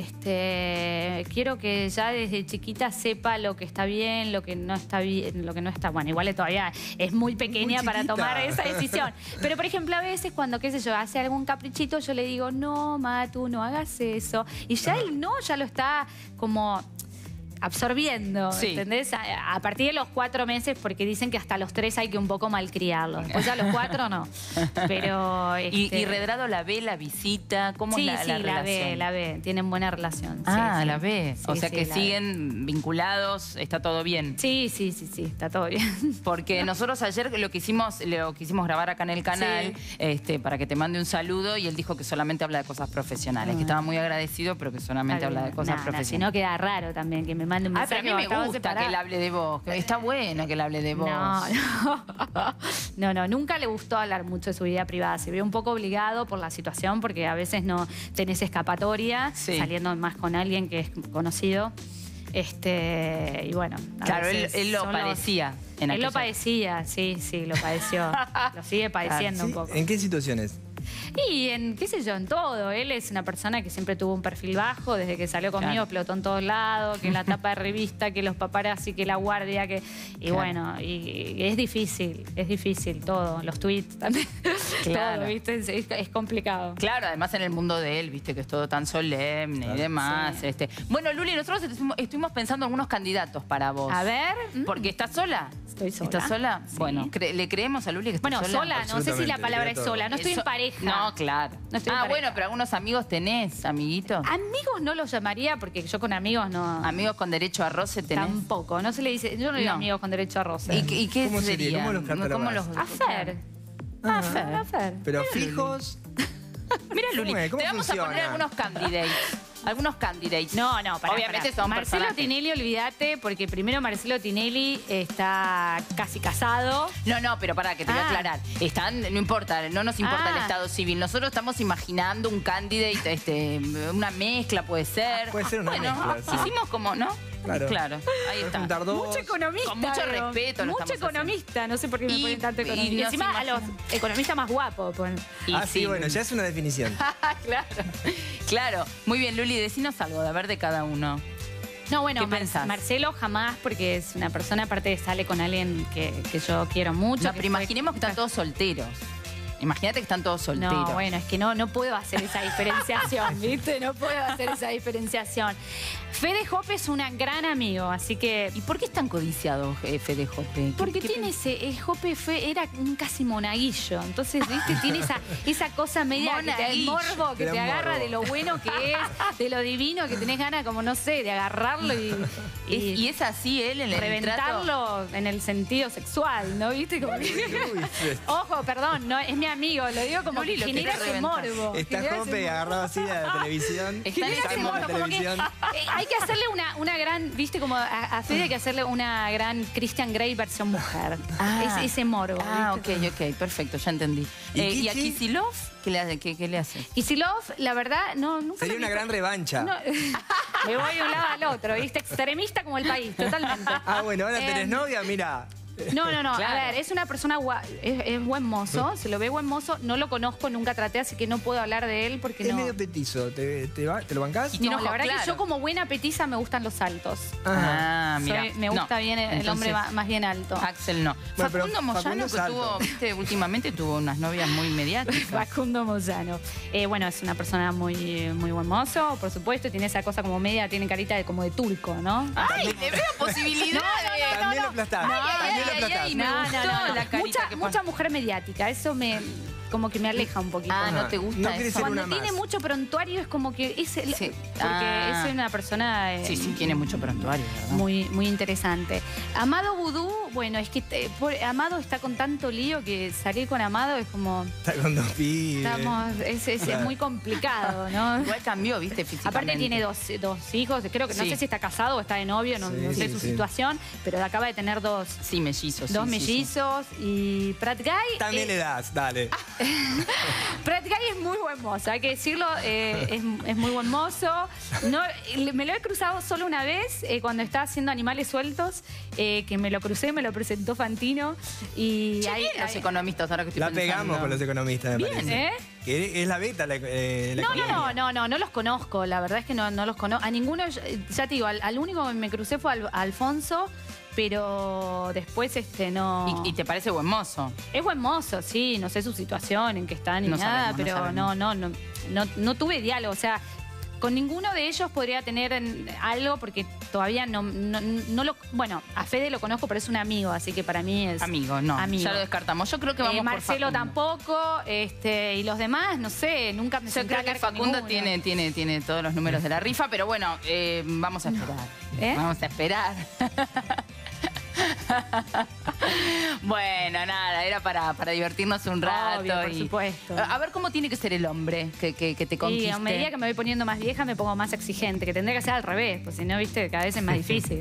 Este, quiero que ya desde chiquita sepa lo que está bien, lo que no está bien, lo que no está. Bueno, igual todavía es muy pequeña Muy para chiquita. tomar esa decisión. Pero por ejemplo, a veces cuando, qué sé yo, hace algún caprichito, yo le digo, no, Matu, no hagas eso. Y ya él no, ya lo está como absorbiendo, Sí. ¿entendés? A, a partir de los cuatro meses, porque dicen que hasta los tres hay que un poco malcriarlos. Después ya a los cuatro no. Pero ¿Y, este, y Redrado la ve, la visita? ¿Cómo sí, es la, sí, la la, ve, relación? la ve. Tienen buena relación. sí, Ah, sí. la ve. o Sí, sea sí, que la ve. siguen vinculados, está todo bien. Sí, sí, sí, sí, está todo bien. Porque nosotros ayer lo que hicimos, lo quisimos grabar acá en el canal, Sí. este, para que te mande un saludo, y él dijo que solamente habla de cosas profesionales, Ah. que estaba muy agradecido, pero que solamente habla de cosas Nah, nah, si profesionales. no queda raro también que me mande un Ah, mensaje. pero a mí me acabo de gusta separar. que él hable de vos. que Está bueno que él hable de vos. No, no. No, no, nunca le gustó hablar mucho de su vida privada. Se ve un poco obligado por la situación porque a veces no tenés escapatoria, Sí. saliendo más con alguien que es conocido. Este, y bueno. a Claro, él, veces él lo son los- padecía. En Él lo aquella- padecía, sí, sí, lo padeció. Lo sigue padeciendo ¿Sí? un poco. ¿En qué situaciones? Y en, qué sé yo, en todo. Él es una persona que siempre tuvo un perfil bajo, desde que salió conmigo Claro. explotó en todos lados, que la tapa de revista, que los paparazzi, que la guardia, que... Y Claro. bueno, y, y es difícil, es difícil todo, los tweets también. Claro. Todo, ¿viste? Es, es- es complicado. Claro, además en el mundo de él, viste que es todo tan solemne y demás. Sí. Este. Bueno, Luli, nosotros estuvimos, estuvimos pensando en algunos candidatos para vos. A ver... mm, Porque estás sola. Estoy sola. ¿Estás sola? Sí. Bueno, cre- ¿le creemos a Luli que está Bueno, sola? sola, no sé si la Absolutamente, palabra es creo sola, no estoy Eso- en pareja. No, claro. No estoy en ah, pareja. bueno, pero algunos amigos tenés, amiguitos. Amigos no los llamaría porque yo con amigos no... Amigos con derecho a roce tenés. Tampoco, no se le dice... Yo no digo No. amigos con derecho a roce. ¿Y, qué- y qué ¿Cómo sería? serían? ¿Cómo los catalogás? los- Afer. Ah, Afer, afer. Pero fijos. Mira, Luli, ¿Cómo es? ¿Cómo te vamos a poner funciona? algunos candidates. Algunos candidates. No, no, para Obviamente son Marcelo personajes. Tinelli, olvídate, porque primero Marcelo Tinelli está casi casado. No, no, pero para que te voy a Ah. aclarar. Están, no importa, no nos importa el Ah. estado civil. Nosotros estamos imaginando un candidate, este, una mezcla puede ser. Puede ser una bueno, mezcla, sí. hicimos como, ¿no? Claro. Claro, ahí Puedes está. juntar dos. Mucho economista. Con mucho pero- respeto lo Mucho estamos economista, no sé por qué me Y- ponen tanto y economista. nos Encima a los imagino- economistas más guapos. pues. Y Ah, sí, bueno, ya es una definición. claro, claro. Muy bien, Luli, decinos algo, de ver de cada uno. No, bueno, ¿Qué Mar- pensás? Marcelo jamás, porque es una persona, aparte de sale con alguien que, que yo quiero mucho. No, que pero fue- imaginemos que están todos solteros. Imagínate que están todos solteros. No, bueno, es que no, no puedo hacer esa diferenciación, ¿viste? No puedo hacer esa diferenciación. Fede Jope es un gran amigo, así que... ¿Y por qué es tan codiciado eh, Fede Jope? ¿Qué- Porque qué tiene ese, el Jope fue, era un casi monaguillo, entonces, ¿viste? Tiene esa, esa cosa media que te, el Monaguillo. morbo que Era te un agarra morbo. de lo bueno que es, de lo divino, que tenés ganas, como no sé, de agarrarlo y, y Es- y es así él en el trato. reventarlo en el sentido sexual, ¿no? ¿Viste? Como que- Uy, sí. Ojo, perdón, no, es mi, amigo, lo digo como Luli, que lo genera querés ese reventar. morbo. Está genera ese Jope morbo. agarrado así a la televisión. Está en Genera ese ese Estamos en morbo, la como que televisión. eh, hay que hacerle una, una gran, viste, como a, a Fede hay que hacerle una gran Christian Grey versión mujer. Ah. Es, ese morbo. Ah, ¿viste? ok, ok, perfecto, ya entendí. ¿Y Eh, ¿Y a Kichi? Kicillof qué le hace? ¿Qué, qué le hace? Kicillof, la verdad, no, nunca Sería lo vi- una gran revancha. No, me voy de un lado al otro, ¿viste? Extremista como el país, totalmente. Ah, bueno, ahora tenés Em, novia, mira. No, no, no. Claro. A ver, es una persona gua- es, es buen mozo, se lo ve buen mozo, no lo conozco, nunca traté, así que no puedo hablar de él porque Es no. medio petizo. ¿Te, te, va- ¿te lo bancás? Y No, tiene la ojos verdad que claros. yo como buena petiza me gustan los altos. Ajá. Ah, mira. Soy- me gusta No, bien el, el entonces, hombre ma- más bien alto. Axel no. Bueno, pero Facundo Moyano, Facundo es que alto. tuvo, viste, últimamente tuvo unas novias muy mediáticas. Facundo Moyano. Eh, bueno, es una persona muy, muy buen mozo, por supuesto, tiene esa cosa como media, tiene carita de, como de turco, ¿no? ¡Ay, le veo posibilidades! También lo aplastás. Ay, ay, También lo ay, aplastás. ay, me gustó la carita mucha, que mucha mujer mediática, eso me como que me aleja un poquito. Ah, no Ajá. te gusta No querés eso. ser Cuando una tiene más. mucho prontuario es como que es el- Sí. porque Ah. es una persona eh, Sí, sí, tiene mucho prontuario, ¿verdad? muy, muy interesante. Amado Vudú, bueno, es que eh, por- Amado está con tanto lío que salir con Amado es como Está con dos pibes. estamos, es, es- es Claro. muy complicado, ¿no? Igual cambió, viste, físicamente. Aparte tiene dos, dos hijos, creo que no Sí. sé si está casado o está de novio, no, Sí, no sé sí, su sí. situación, pero acaba de tener dos, Sí, mellizos. sí, dos sí, sí. mellizos y Prat Guy. También eh, le das, dale. Prat Guy es muy buen mozo, hay que decirlo, eh, es, es muy buen mozo. No, le- me lo he cruzado solo una vez eh, cuando estaba haciendo Animales Sueltos, eh, que me lo crucé, me lo presentó Fantino. Y Che, ahí, bien los ahí- económistas, ahora que estoy La pensando. pegamos con los economistas, me Bien, parece. ¿eh? Que es la beta la, eh, la No, no, no, economía. no, no, no los conozco, la verdad es que no, no los conozco. A ninguno, ya te digo, al, al único que me crucé fue al- a Alfonso, pero después este no. ¿Y, y te parece buen mozo? Es buen mozo, sí, no sé su situación, en qué está ni No nada, sabemos, no pero sabemos. no, no, no, no, no tuve diálogo, o sea, con ninguno de ellos podría tener en- algo porque todavía no, no, no lo, bueno, a Fede lo conozco, pero es un amigo, así que para mí es Amigo, no. Amigo. Ya lo descartamos. Yo creo que vamos Eh, Marcelo por Facundo. tampoco, este, y los demás, no sé, nunca me Yo senté a creo que hablar con Facundo ninguno. tiene, tiene, tiene todos los números de la rifa, pero bueno, eh, vamos a esperar. ¿Eh? Vamos a esperar. Bueno, nada, era para, para divertirnos un rato. Obvio, por y- supuesto. A ver cómo tiene que ser el hombre que, que, que te conquiste. Y a medida que me voy poniendo más vieja me pongo más exigente, que tendría que ser al revés, pues si no, viste, cada vez es más difícil.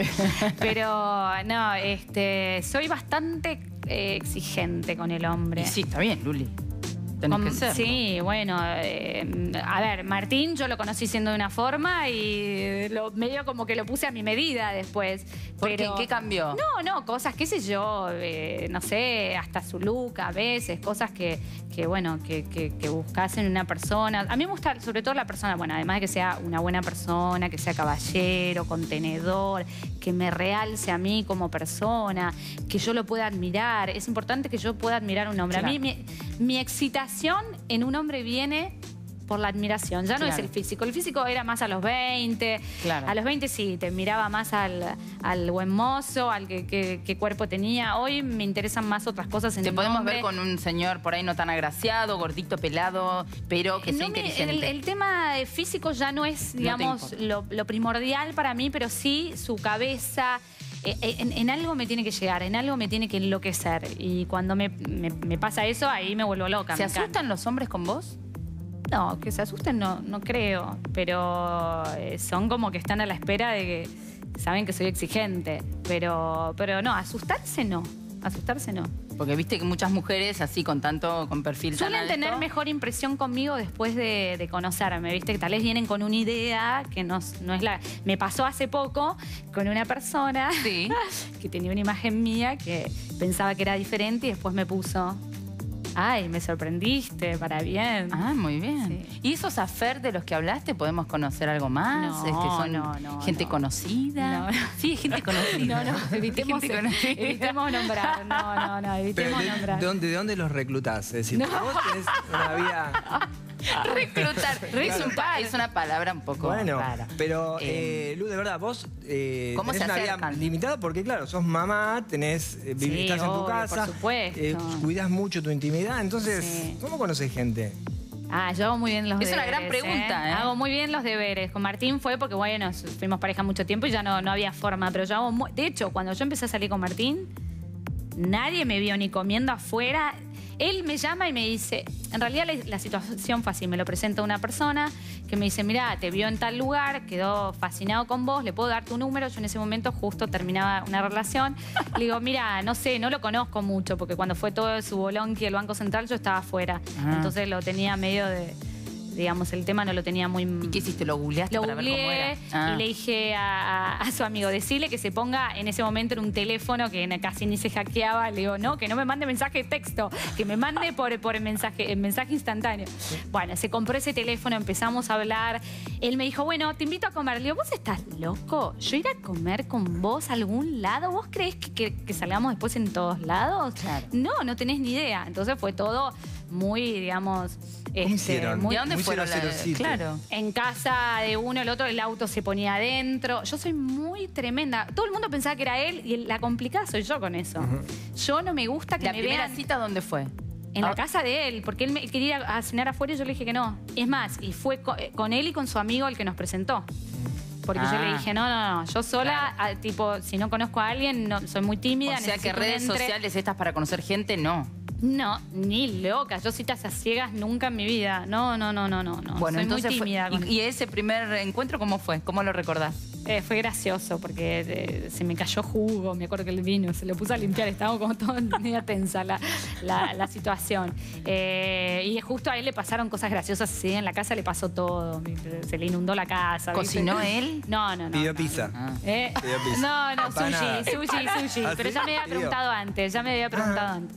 Pero no, este, soy bastante eh, exigente con el hombre. Y sí, está bien, Luli. Tenés Con- que ser. Sí, bueno, eh, a ver, Martín yo lo conocí siendo de una forma y lo, medio como que lo puse a mi medida después. ¿Por qué? pero, ¿Qué cambió? No, no, cosas, qué sé yo, eh, no sé, hasta su look a veces, cosas que, que bueno, que, que, que buscas en una persona. A mí me gusta sobre todo la persona, bueno, además de que sea una buena persona, que sea caballero, contenedor, que me realce a mí como persona, que yo lo pueda admirar. Es importante que yo pueda admirar a un hombre. A mí Claro. mi, mi excitación en un hombre viene por la admiración, ya no Claro. es el físico. El físico era más a los veinte. Claro. A los veinte sí, te miraba más al, al buen mozo, al que, que- que cuerpo tenía. Hoy me interesan más otras cosas en Te un podemos hombre. ver con un señor por ahí no tan agraciado, gordito, pelado, pero que sea No me- inteligente. el, el tema de físico ya no es, digamos, importa. lo, lo primordial para mí, pero sí su cabeza. eh, eh, En, en algo me tiene que llegar, en algo me tiene que enloquecer. Y cuando me, me- me pasa eso, ahí me vuelvo loca. ¿Se me encanta. asustan los hombres con vos? No, que se asusten no, no creo, pero eh, son como que están a la espera de que saben que soy exigente, pero, pero no, asustarse no, asustarse no. Porque viste que muchas mujeres así con tanto, con perfil tan Suelen alto, tener mejor impresión conmigo después de, de conocerme, viste que tal vez vienen con una idea que no, no es la... Me pasó hace poco con una persona Sí. que tenía una imagen mía que pensaba que era diferente y después me puso, ay, me sorprendiste, para bien. Ah, muy bien. Sí. ¿Y esos afer de los que hablaste podemos conocer algo más? No, Es que son no, no, gente no. conocida. No, no. Sí, gente conocida. No, no, evitemos, Gente conocida. evitemos nombrar. No, no, no, Pero evitemos de, nombrar. ¿de dónde, ¿de dónde los reclutás? Es decir, No. vos tenés una vida... Reclutar. Es, un pa- Reclutar. es una palabra un poco Bueno, rara. pero Eh, eh, Lu, de verdad, vos eh, ¿Cómo tenés se una vida acercan? limitada porque, claro, sos mamá, tenés, eh, vivi- Sí, estás en tu obvio, casa, por supuesto. eh, cuidás mucho tu intimidad, entonces, Sí. ¿cómo conoces gente? Ah, yo hago muy bien los Es una deberes. gran pregunta, ¿eh? Hago muy bien los deberes. Con Martín fue porque, bueno, fuimos pareja mucho tiempo y ya no, no había forma. Pero yo hago muy... De hecho, cuando yo empecé a salir con Martín, nadie me vio ni comiendo afuera. él me llama y me dice, en realidad la, la situación fue así, me lo presenta una persona que me dice, mira, te vio en tal lugar, quedó fascinado con vos, le puedo dar tu número. Yo en ese momento justo terminaba una relación. Le digo, mira, no sé, no lo conozco mucho, porque cuando fue todo su bolonqui el Banco Central yo estaba afuera. Ah. Entonces lo tenía medio de... Digamos, el tema no lo tenía muy... ¿Y qué hiciste? ¿Lo googleaste Lo para ver cómo googleé era? Ah. y le dije a, a su amigo, decirle que se ponga en ese momento en un teléfono que casi ni se hackeaba. Le digo, no, que no me mande mensaje de texto, que me mande por, por el mensaje, el mensaje instantáneo. Bueno, se compró ese teléfono, empezamos a hablar. Él me dijo, bueno, te invito a comer. Le digo, ¿vos estás loco? ¿Yo ir a comer con vos a algún lado? ¿Vos creés que, que, que salgamos después en todos lados? Claro. No, no tenés ni idea. Entonces fue todo muy, digamos... ¿Cómo este, hicieron? muy- ¿Y a dónde Muy fueron? cero, cero, la- siete. Claro. En casa de uno, el otro, el auto se ponía adentro. Yo soy muy tremenda. Todo el mundo pensaba que era él y la complicada soy yo con eso. Yo no me gusta que ¿La me primera vean cita dónde fue? en la Ah. casa de él, porque él me quería ir a a cenar afuera y yo le dije que no. Es más, y fue co- eh, con él y con su amigo el que nos presentó. Porque yo Ah. le dije, no, no, no, yo sola, a- tipo, si no conozco a alguien, no, soy muy tímida. O sea que necesito un redes entre. sociales estas para conocer gente, no. No, ni loca. Yo citas a ciegas nunca en mi vida. No, no, no, no, no. no. Bueno, soy entonces muy fue- tímida. con- y, y ese primer encuentro cómo fue? ¿Cómo lo recordás? Eh, fue gracioso porque eh, se me cayó jugo, me acuerdo que el vino, se lo puse a limpiar, estaba como toda media tensa la, la- la situación. Eh, y justo a él le pasaron cosas graciosas, sí, en la casa le pasó todo, ¿viste? Se le inundó la casa. ¿viste? ¿Cocinó él? No, no, no. Pidió no, pizza. no. Ah. Eh, Pidió pizza. no, no, Empanada. sushi, sushi, sushi. ¿Ah, Pero sí? ya me había Pidió. preguntado antes, ya me había preguntado antes.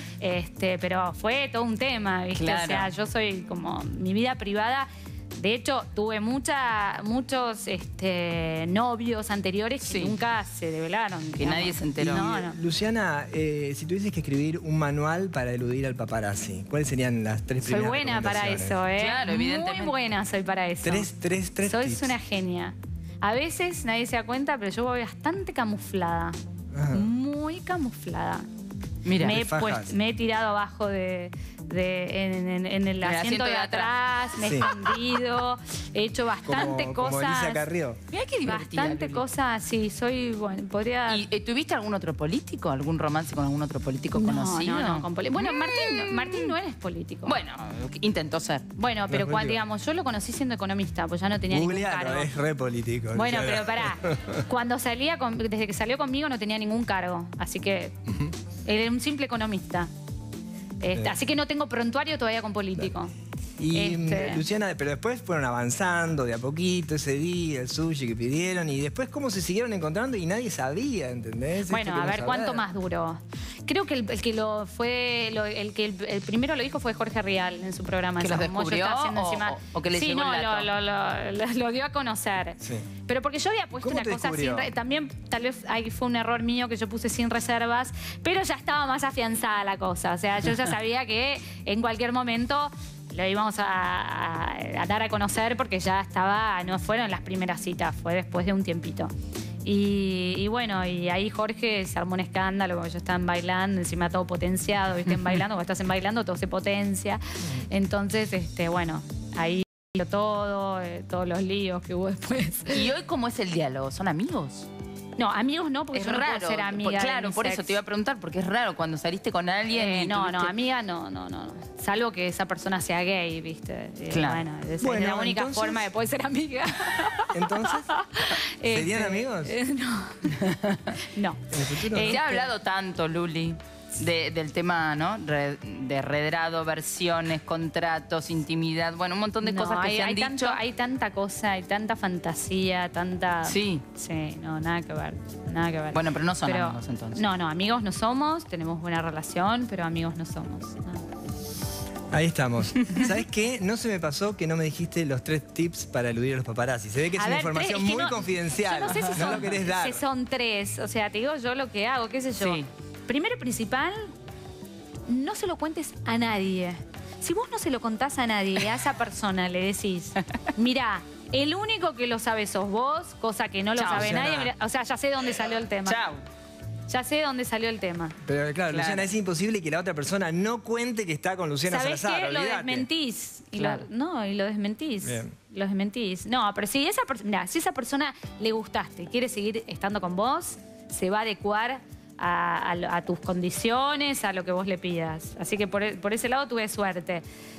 Este, pero fue todo un tema, ¿viste? Claro. O sea, yo soy como mi vida privada. De hecho, tuve mucha, muchos este, novios anteriores que Sí. nunca se develaron. Que digamos. nadie se enteró. No, no. Luciana, eh, si tuvieses que escribir un manual para eludir al paparazzi, ¿cuáles serían las tres Soy primeras buena para recomendaciones? eso, ¿eh? Claro, evidentemente. Muy buena soy para eso. Tres, tres, tres Sois tips. una genia. A veces nadie se da cuenta, pero yo voy bastante camuflada. Ajá. Muy camuflada. Mira. me, he Te fajas. puest- me he tirado abajo de, de- en, en- en el asiento de atrás, me he Sí. escondido, he hecho bastante como, como cosas. Elisa Carrió. Mirá qué divertida. Bastante Luli. cosas, sí, soy, bueno, podría... ¿Y eh, tuviste algún otro político? ¿Algún romance con algún otro político no, conocido? no, no, con poli- Bueno, Martín, Martín no eres político. Bueno, intentó ser. Bueno, pero No, cuando, político. digamos, yo lo conocí siendo economista, pues ya no tenía ningún Googlealo, cargo. es re político. Bueno, Luciana. pero pará. Cuando salía, con- desde que salió conmigo no tenía ningún cargo. Así que era un simple economista. Este, Bien. así que no tengo prontuario todavía con político. Y Este- mm, Luciana, pero después fueron avanzando de a poquito ese día, el sushi que pidieron, y después cómo se siguieron encontrando y nadie sabía, ¿entendés? Bueno, Esto a que ver, no ¿cuánto saber. más duró? Creo que el, el que lo fue, lo- el que el, el primero lo dijo fue Jorge Rial en su programa. ¿Que Esa los Como yo descubrió estaba haciendo o- encima- o- o que le sí, llegó no, el dato? Lo, lo- lo- lo dio a conocer. Sí. Pero porque yo había puesto ¿Cómo una te cosa descubrió? sin... re- También tal vez ahí fue un error mío que yo puse sin reservas, pero ya estaba más afianzada la cosa. O sea, yo ya sabía que en cualquier momento lo íbamos a, a- a dar a conocer porque ya estaba, no fueron las primeras citas, fue después de un tiempito. Y, y bueno, y ahí Jorge se armó un escándalo, porque yo estaba en bailando, encima todo potenciado, ¿viste? En bailando, cuando estás en bailando todo se potencia. Entonces, este, bueno, ahí todo, eh, todos los líos que hubo después. ¿Y hoy cómo es el diálogo? ¿Son amigos? No, amigos no, porque Es yo no raro. puedo ser amiga Por- de claro, mi por ex. eso te iba a preguntar, porque es raro cuando saliste con alguien Eh, y no, no, tuviste- amiga no, no, no, no. Salvo que esa persona sea gay, ¿viste? Eh, Claro. Bueno, es, es Bueno, la única entonces- forma de poder ser amiga. Entonces, ¿serían Este, amigos? eh, no. No. en el futuro, Eh, ¿no? Se ha hablado tanto, Luli, de- del tema, ¿no? Re- de redrado, versiones, contratos, intimidad, bueno, un montón de No, cosas que hay, se han hay dicho. tanto- hay tanta cosa, hay tanta fantasía, tanta... Sí. Sí, no, nada que ver, nada que ver. Bueno, pero no son Pero- amigos entonces. No, no, amigos no somos, tenemos buena relación, pero amigos no somos. no. Ahí estamos. ¿Sabes qué? No se me pasó que no me dijiste los tres tips para eludir a los paparazzi. Se ve que es A una ver, información tres, es que muy no- confidencial. Yo no sé si No son, lo querés dar. si son tres. O sea, te digo yo lo que hago, qué sé yo. Sí. Primero y principal, no se lo cuentes a nadie. Si vos no se lo contás a nadie, a esa persona le decís, mirá, el único que lo sabe sos vos, cosa que no lo Chao, sabe Luciana. nadie. Mirá, o sea, ya sé dónde salió el tema. Chao. Ya sé dónde salió el tema. Pero claro, Claro. Luciana, es imposible que la otra persona no cuente que está con Luciana ¿Sabés Salazar. qué? Lo olvídate. desmentís. Y Claro. lo- no, y lo desmentís. Bien. Lo desmentís. No, pero si esa, per- mirá, si esa persona le gustaste, quiere seguir estando con vos, se va a adecuar a, a- a tus condiciones, a lo que vos le pidas. Así que por, e- por ese lado tuve suerte.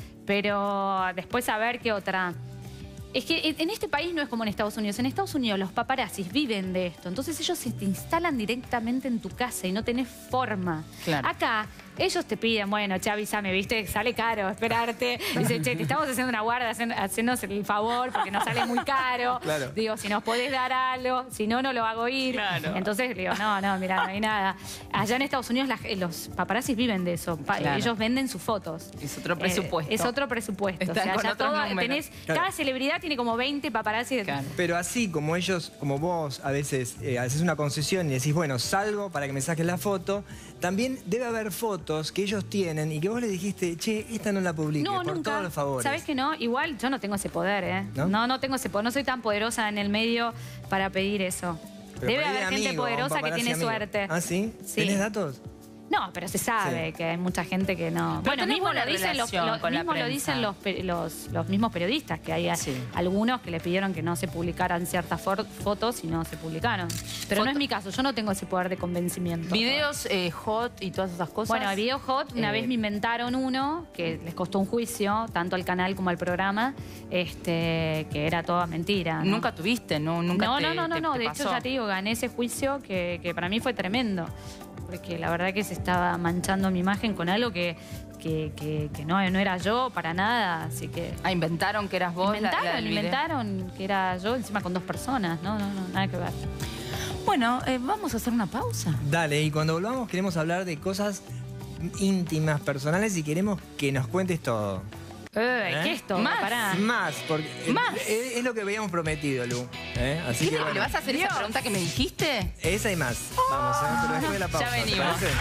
Pero después a ver qué otra. Es que en este país no es como en Estados Unidos. En Estados Unidos los paparazzis viven de esto. Entonces ellos se te instalan directamente en tu casa y no tenés forma. Claro. Acá ellos te piden, bueno, che, avísame, ¿viste? Sale caro esperarte. Dice, che, te estamos haciendo una guardia, hacen- hacernos el favor porque nos sale muy caro. Claro. Digo, si nos podés dar algo, si no, no lo hago ir. Claro. Entonces digo, no, no, mira, no hay nada. Allá en Estados Unidos la- los paparazzis viven de eso. Pa- Claro. Ellos venden sus fotos. Es otro Eh, presupuesto. es otro presupuesto. Están o sea, con ya otros todo- números. tenés, Claro. cada celebridad tiene como veinte paparazzi. Claro. Pero así como ellos, como vos a veces eh, haces una concesión y decís, bueno, salgo para que me saques la foto, también debe haber fotos que ellos tienen y que vos le dijiste, che, esta no la publiques No, por nunca. todos los favores. ¿Sabes que no? Igual yo no tengo ese poder, ¿eh? ¿No? ¿No? no, tengo ese poder. No soy tan poderosa en el medio para pedir eso. Pero Debe por ahí de haber gente amigo, un poderosa que paparazzi tiene amigo. suerte. ¿Ah, sí? Sí. ¿Tenés datos? No, pero se sabe Sí. que hay mucha gente que no. Pero Bueno, tenés mismo lo buena dicen los, relación lo- con la mismo lo prensa. dicen los, pe- los, los mismos periodistas, que hay a- Sí. algunos que le pidieron que no se publicaran ciertas for- fotos y no se publicaron. Pero no Foto- es mi caso, yo no tengo ese poder de convencimiento. Videos eh, hot y todas esas cosas. Bueno, el video hot, una Eh, vez me inventaron uno que les costó un juicio, tanto al canal como al programa, este, que era toda mentira. ¿no? Nunca tuviste, ¿no? Nunca No, te, no, no, no, te- no. te De pasó. hecho, ya te digo, gané ese juicio que, que para mí fue tremendo. Porque la verdad que se estaba manchando mi imagen con algo que, que, que- que no, no era yo para nada. Así que. Ah, inventaron que eras vos. la- la Inventaron, del video. inventaron que era yo encima con dos personas. No, no, no, nada que ver. Bueno, eh, vamos a hacer una pausa. Dale, y cuando volvamos queremos hablar de cosas íntimas, personales y queremos que nos cuentes todo. Eh, ¿Eh? ¿Qué es esto? Más. Pará. Más, porque eh, Más. Es, es lo que habíamos prometido, Lu. ¿eh? Así ¿Qué que le, bueno, le vas a hacer esa pregunta que me dijiste? esa y más. Vamos, ¿eh? Pero después de la pausa. Ya ¿te venimos. parece?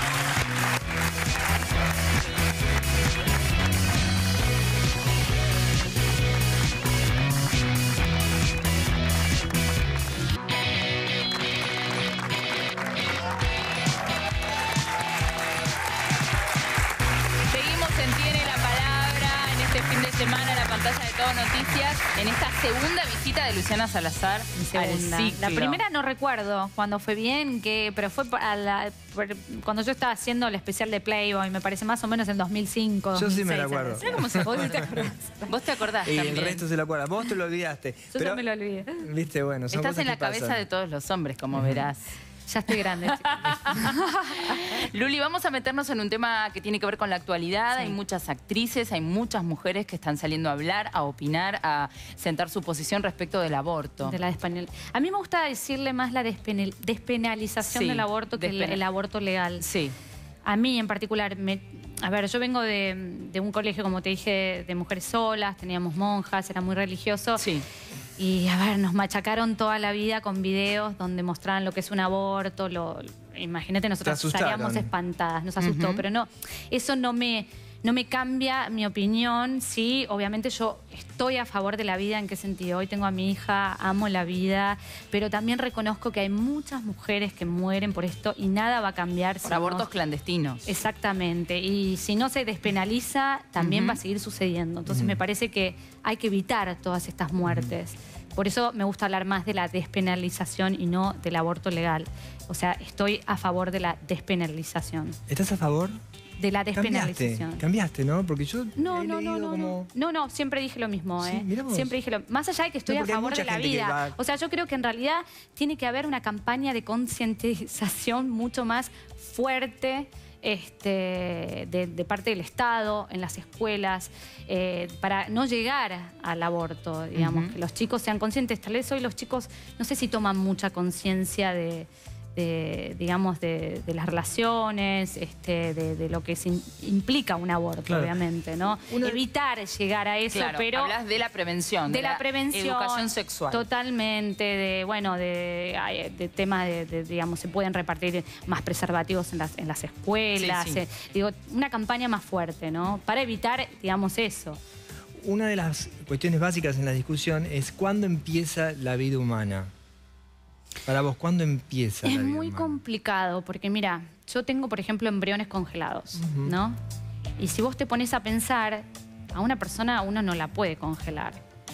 Seguimos en Tiene la Palabra en este fin de semana en la pantalla de Todo Noticias, en esta segunda visita de Luciana Salazar Mi al segunda. ciclo. La primera no recuerdo cuando fue bien, que, pero fue para la- por- cuando yo estaba haciendo el especial de Playboy, me parece más o menos en dos mil cinco. Yo sí me dos mil seis, la acuerdo. algo así. Mira cómo se ¿Vos sí te acordás? Vos te acordás Y también. el resto se lo acuerda. Vos te lo olvidaste. Yo Pero, ya me lo olvidé. Viste, bueno, son Estás cosas en la que pasan. cabeza de todos los hombres, como verás. Ya estoy grande. Luli, vamos a meternos en un tema que tiene que ver con la actualidad. Hay muchas actrices, hay muchas mujeres que están saliendo a hablar, a opinar, a sentar su posición respecto del aborto. De la despenal- A mí me gusta decirle más la despenal- despenalización Sí, del aborto que el, despenal- el aborto legal. Sí. A mí en particular, me- a ver, yo vengo de, de un colegio, como te dije, de mujeres solas, teníamos monjas, era muy religioso. Sí. Y a ver, nos machacaron toda la vida con videos donde mostraban lo que es un aborto. Lo, imagínate, nosotros Te asustaron. salíamos espantadas, nos asustó, Ujú. pero no, eso no me, no me cambia mi opinión. Sí, obviamente yo estoy a favor de la vida. ¿En qué sentido? Hoy tengo a mi hija, amo la vida, pero también reconozco que hay muchas mujeres que mueren por esto y nada va a cambiar. Por si abortos no- clandestinos. Exactamente, y si no se despenaliza, también Ujú. va a seguir sucediendo. Entonces me parece que hay que evitar todas estas muertes. Por eso me gusta hablar más de la despenalización y no del aborto legal. O sea, estoy a favor de la despenalización. ¿Estás a favor? De la Cambiaste, despenalización. cambiaste, ¿no? Porque yo No, he no, no, leído no, como... no. No, no, siempre dije lo mismo, Sí, ¿eh? mirá vos. Siempre dije lo Más allá de que estoy No, a porque hay favor mucha de la gente que vida. va- O sea, yo creo que en realidad tiene que haber una campaña de concientización mucho más fuerte este, de, de parte del Estado, en las escuelas, eh, para no llegar al aborto, digamos, Ujú. que los chicos sean conscientes. Tal vez hoy los chicos, no sé si toman mucha conciencia de, de, digamos, de, de las relaciones, este, de, de lo que se in- implica un aborto, Claro. obviamente, ¿no? Una- Evitar llegar a eso, Claro, pero... hablas de la prevención. De la prevención. Educación sexual. Totalmente, de, bueno, de, ay, de temas de, de, digamos, se pueden repartir más preservativos en las, en las escuelas. Sí, sí. eh, digo, una campaña más fuerte, ¿no? Para evitar, digamos, eso. Una de las cuestiones básicas en la discusión es cuándo empieza la vida humana. Para vos, ¿cuándo empieza Es la vida muy humana? complicado, porque mira, yo tengo, por ejemplo, embriones congelados, ¿no? Y si vos te pones a pensar, a una persona uno no la puede congelar.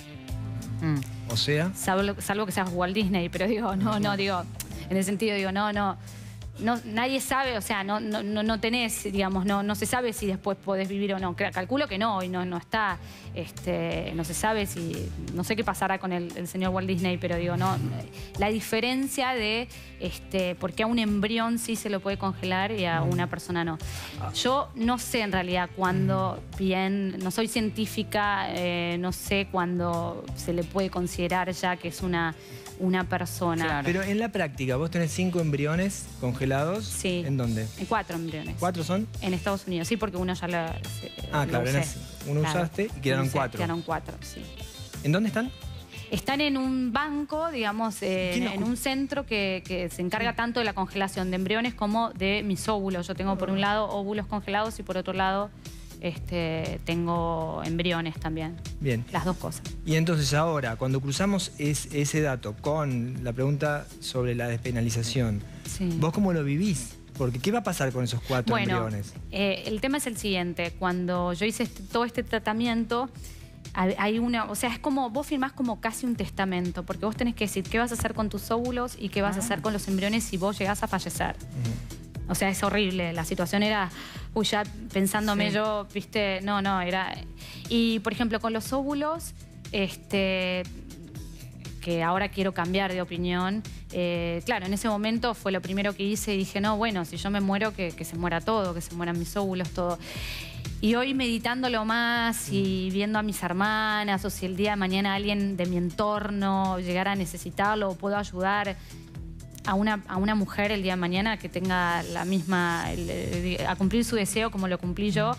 Mm. O sea, Salvo, salvo que seas Walt Disney, pero digo, no, no, digo, en el sentido, digo, no, no. no, nadie sabe, o sea, no, no, no, no tenés, digamos, no, no se sabe si después podés vivir o no. Calculo que no, y no, no está, este, no se sabe si, no sé qué pasará con el, el señor Walt Disney, pero digo, no, la diferencia de, este, por qué a un embrión sí se lo puede congelar y a una persona no. Yo no sé en realidad cuándo bien, no soy científica, eh, no sé cuándo se le puede considerar ya que es una, una persona. Claro. Pero en la práctica, vos tenés cinco embriones congelados. Sí. ¿En dónde? En cuatro embriones. ¿Cuatro son? En Estados Unidos, sí, porque uno ya lo, Ah, lo claro, usé. eran cinco. Uno Claro. usaste y quedaron Usé, cuatro. Quedaron cuatro, sí. ¿En dónde están? Están en un banco, digamos, eh, ¿Quién en, lo- en un centro que, que se encarga tanto de la congelación de embriones como de mis óvulos. Yo tengo por un lado óvulos congelados y por otro lado este, tengo embriones también. Bien. Las dos cosas. Y entonces ahora, cuando cruzamos es- ese dato con la pregunta sobre la despenalización, Sí. ¿vos cómo lo vivís? Porque ¿qué va a pasar con esos cuatro Bueno, embriones? eh, el tema es el siguiente. Cuando yo hice este- todo este tratamiento, hay hay una, o sea, es como, vos firmás como casi un testamento, porque vos tenés que decir qué vas a hacer con tus óvulos y qué vas a hacer con los embriones si vos llegás a fallecer. O sea, es horrible. La situación era, uy, ya pensándome Sí. yo, viste, no, no, era... Y, por ejemplo, con los óvulos, este, que ahora quiero cambiar de opinión, eh, claro, en ese momento fue lo primero que hice y dije, no, bueno, si yo me muero, que, que se muera todo, que se mueran mis óvulos, todo. Y hoy meditándolo más y viendo a mis hermanas, o si el día de mañana alguien de mi entorno llegara a necesitarlo o puedo ayudar a una, a una mujer el día de mañana que tenga la misma, el- el- a cumplir su deseo como lo cumplí yo,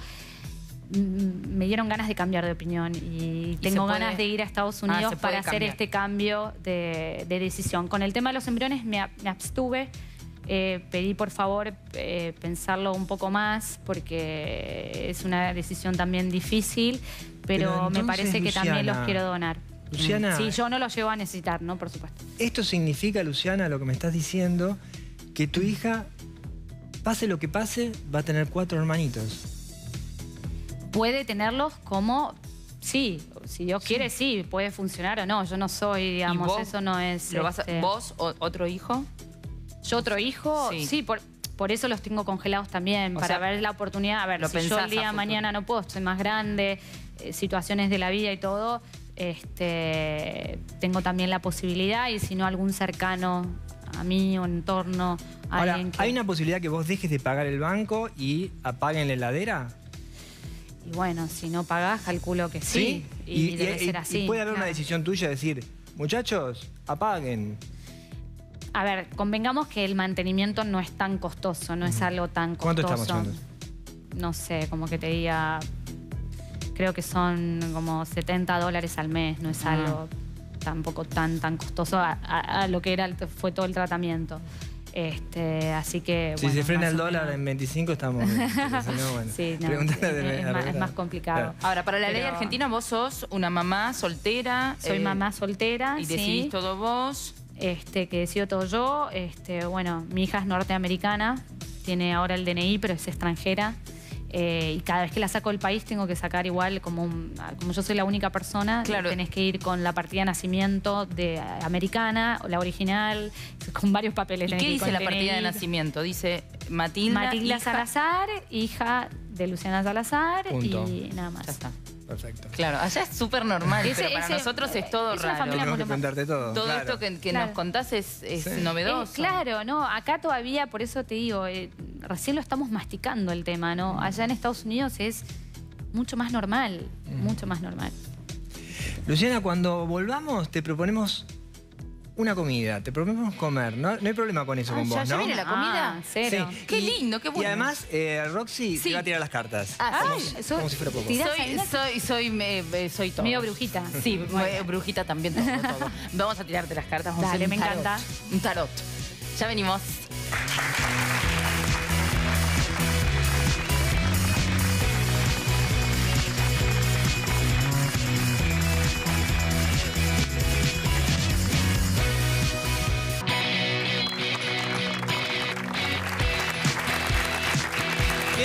mm, me dieron ganas de cambiar de opinión y tengo puede? ganas de ir a Estados Ah, Unidos se puede para hacer cambiar. este cambio de, de decisión. Con el tema de los embriones me, a- me abstuve. Eh, pedí por favor eh, pensarlo un poco más porque es una decisión también difícil, pero, Pero me entonces, parece que también los Luciana, quiero donar. Luciana, Sí, yo no los llevo a necesitar, ¿no? Por supuesto. Esto significa, Luciana, lo que me estás diciendo, que tu hija, pase lo que pase, va a tener cuatro hermanitos. Puede tenerlos como, sí, si Dios quiere, sí, puede funcionar o no. Yo no soy, digamos, vos eso no es... ¿Lo vas a- este, ¿Vos o otro hijo? Yo otro hijo, Sí. sí, por, por eso los tengo congelados también, O para sea, ver la oportunidad. A ver, lo si yo pensás el día a de futuro. mañana no puedo, estoy más grande, eh, situaciones de la vida y todo, este, tengo también la posibilidad y si no algún cercano a mí o en torno, Ahora, alguien que... ¿hay una posibilidad que vos dejes de pagar el banco y apaguen la heladera? Y bueno, si no pagás, calculo que sí. Y, debe ser así. y puede haber una claro. decisión tuya de decir, muchachos, apaguen. A ver, convengamos que el mantenimiento no es tan costoso, no es algo tan ¿Cuánto costoso. estamos hablando? No sé, como que te diga, creo que son como setenta dólares al mes, no es Ah. algo tampoco tan tan costoso a, a- a lo que era el- fue todo el tratamiento. Este, así que Si bueno, se frena más el o dólar menos. en veinticinco estamos bien. Pero si no, bueno, Sí, no, pregúntale es, de- es de más, es arreglar. más complicado. Claro. Ahora, para la ley Pero- argentina vos sos una mamá soltera. Soy eh, mamá soltera, Y sí. decidís todo vos. Este, que decido todo yo. Este, bueno, mi hija es norteamericana, tiene ahora el D N I, pero es extranjera. Eh, y cada vez que la saco del país tengo que sacar igual, como, un- como yo soy la única persona, Claro. tenés que ir con la partida de nacimiento de eh, americana, o la original, con varios papeles. ¿Y tenés qué que ir dice con la el partida de D N I. nacimiento? Dice Matilda. Matilda hija- Salazar, hija de Luciana Salazar Punto. y nada más. Ya está. Perfecto. Claro, allá es súper normal, Ese- pero para ese- nosotros es todo es una raro. familia Tenemos que monomaria. contarte todo. Todo claro. esto que, que Claro. nos contás es, es Sí. novedoso. Eh, claro, no, acá todavía, por eso te digo, eh, recién lo estamos masticando el tema, ¿no? Allá en Estados Unidos es mucho más normal, mucho más normal. Luciana, cuando volvamos te proponemos una comida, te proponemos comer. No, no hay problema con eso Ah, con ya- vos, ya ¿no? viene la comida. Ah, cero. Sí. Qué Y- lindo, qué bueno. Y además, eh, Roxy Sí. te va a tirar las cartas. Ah, como, ay, si- eso- como si fuera poco. tirá- Soy, soy, soy, me- eh, soy todo. Medio brujita. Sí, Bueno. eh, brujita también, todo, todo. Vamos a tirarte las cartas. Vamos a Dale, hacer un me tarot. encanta. Un tarot. Ya venimos.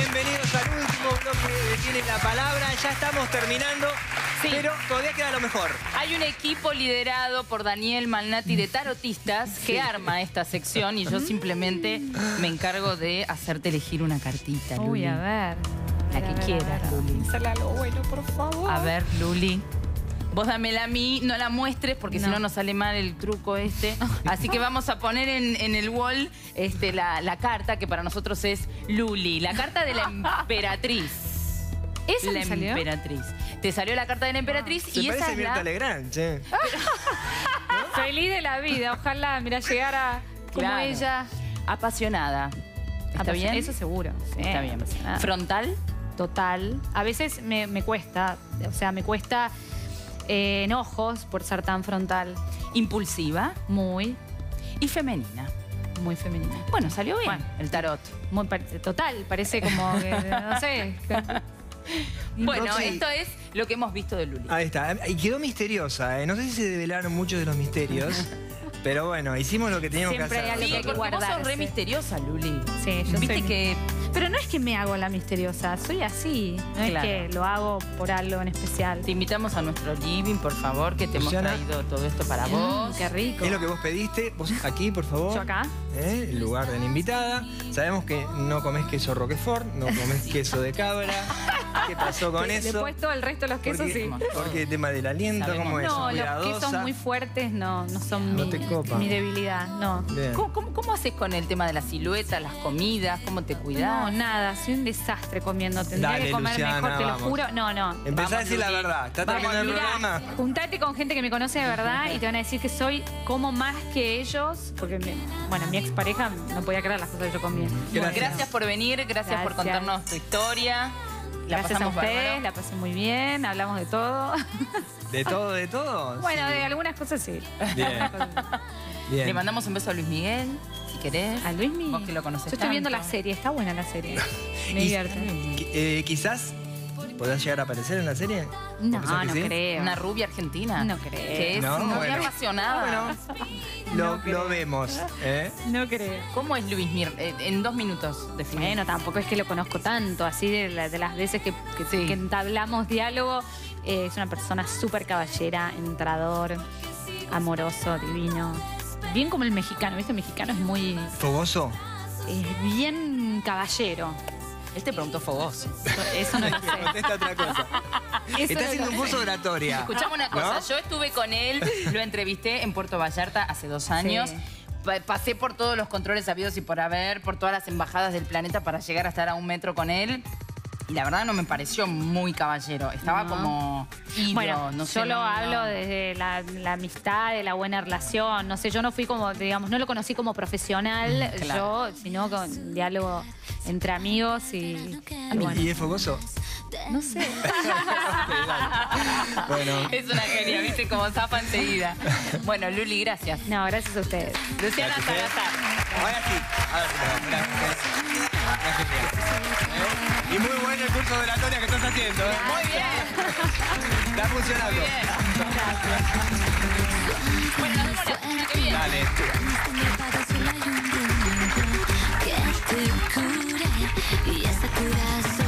Bienvenidos al último bloque de Tiene la Palabra. Ya estamos terminando, Sí. pero todavía queda lo mejor. Hay un equipo liderado por Daniel Malnati de tarotistas que arma esta sección y yo simplemente me encargo de hacerte elegir una cartita, Luli. Uy, a ver. La que quieras, Luli. Sale algo bueno, por favor. A ver, Luli. Vos dámela a mí, no la muestres porque si No. no nos sale mal el truco este. Así que vamos a poner en, en el wall este, la, la carta que para nosotros es Luli. La carta de la emperatriz. ¿Esa La me salió? emperatriz. Te salió la carta de la emperatriz Se y esa parece es Mirta la... Legrand, che. Feliz de la vida. Ojalá, mira, llegara como Claro. ella. Apasionada. ¿Está Apasiona- bien? Eso seguro. sí, Está bien. apasionada. Frontal. Total. A veces me, me cuesta, o sea, me cuesta eh, enojos por ser tan frontal. Impulsiva Muy, y femenina. muy femenina. Bueno, salió bien Bueno. el tarot. Muy par- total, parece como que, no sé. Bueno, Roxy. esto es lo que hemos visto de Luli. Ahí está. Y quedó misteriosa, ¿eh? No sé si se develaron muchos de los misterios, pero bueno, hicimos lo que teníamos Siempre que hay hacer. algo Sí, que hay que porque vos sos re guardarse. misteriosa, Luli. Sí, yo Viste soy- que Pero no es que me hago la misteriosa, soy así. No Claro. es que lo hago por algo en especial. te invitamos a nuestro living, por favor, que te Luciana. hemos traído todo esto para Mm, vos. qué rico. Es lo que vos pediste. Vos aquí, por favor. Yo acá. ¿Eh? El lugar de la invitada. Sabemos que no comés queso Roquefort, no comés queso de cabra. ¿Qué pasó con Le- eso? Después todo el resto de los quesos porque, sí. porque el tema del aliento, Sabemos. ¿cómo es? No, los Cuidadosa. quesos muy fuertes no, no son No mi, te copan. mi debilidad, no. Bien. ¿Cómo, cómo, cómo haces con el tema de la silueta, las comidas? ¿Cómo te No, cuidás? nada, soy un desastre comiendo. Tendría Dale, que comer Luciana, mejor, te lo vamos. juro. No, no. Empezá a Vamos, decir la Luli. verdad. ¿Está Vamos, terminando el mirá. programa? Juntate con gente que me conoce de verdad y te van a decir que soy como más que ellos, porque mi- bueno, mi expareja no podía creer las cosas que yo comía. Gracias. Gracias por venir, gracias, por Gracias. contarnos tu historia. La Gracias a pasamos ustedes, bárbaro. la pasé muy bien, hablamos de todo. ¿De todo, de todo? Bueno, Sí. de algunas cosas sí. Bien. Algunas cosas Bien. Le mandamos un beso a Luis Miguel, si querés. sí. A Luismi. Vos que lo conocés Yo estoy viendo tanto. la serie, está buena la serie. Me Y- divierte. Qui- eh, quizás podrás llegar a aparecer en la serie. No, ¿Pensás que no sí? creo. Una rubia argentina. No creo. Que es No, muy bueno. apasionada. Bueno, lo, No creo. lo vemos. ¿eh? No creo. ¿Cómo es Luis Mir? Eh, En dos minutos, definimos. Bueno, tampoco es que lo conozco tanto, así de, la- de las veces que, que, Sí. que entablamos diálogo. Eh, es una persona súper caballera, entrador, amoroso, divino. Bien como el mexicano, ¿viste? El mexicano es muy... ¿Fogoso? Es bien caballero. Él te preguntó fogoso. Eso no lo sé. Contesta otra cosa. Eso Está no haciendo lo un curso sé. de oratoria. Escuchame una cosa, ¿No? yo estuve con él, lo entrevisté en Puerto Vallarta hace dos años. Sí. Pa- Pasé por todos los controles habidos y por haber, por todas las embajadas del planeta para llegar a estar a un metro con él. Y la verdad no me pareció muy caballero. Estaba No. como ido, Bueno, no sé. yo lo no- hablo desde la, la amistad, de la buena relación. No sé, yo no fui como, digamos, no lo conocí como profesional, Mm, claro. yo, sino con diálogo entre amigos y, y bueno. ¿Y es fogoso? No sé. Bueno. Es una genia, viste cómo zafa enseguida. Bueno, Luli, gracias. No, gracias a ustedes. Luciana Gracias, ¿eh? Salazar. Ahora sí. Ahora sí. Gracias. Gracias. ¿Eh? Y muy bueno el curso de oratoria que estás haciendo. ¿eh? Muy bien. Está funcionando. Muy bien. Bueno, nos vemos la semana que viene. Dale. Me pareció la lluvia que te cure y ese corazón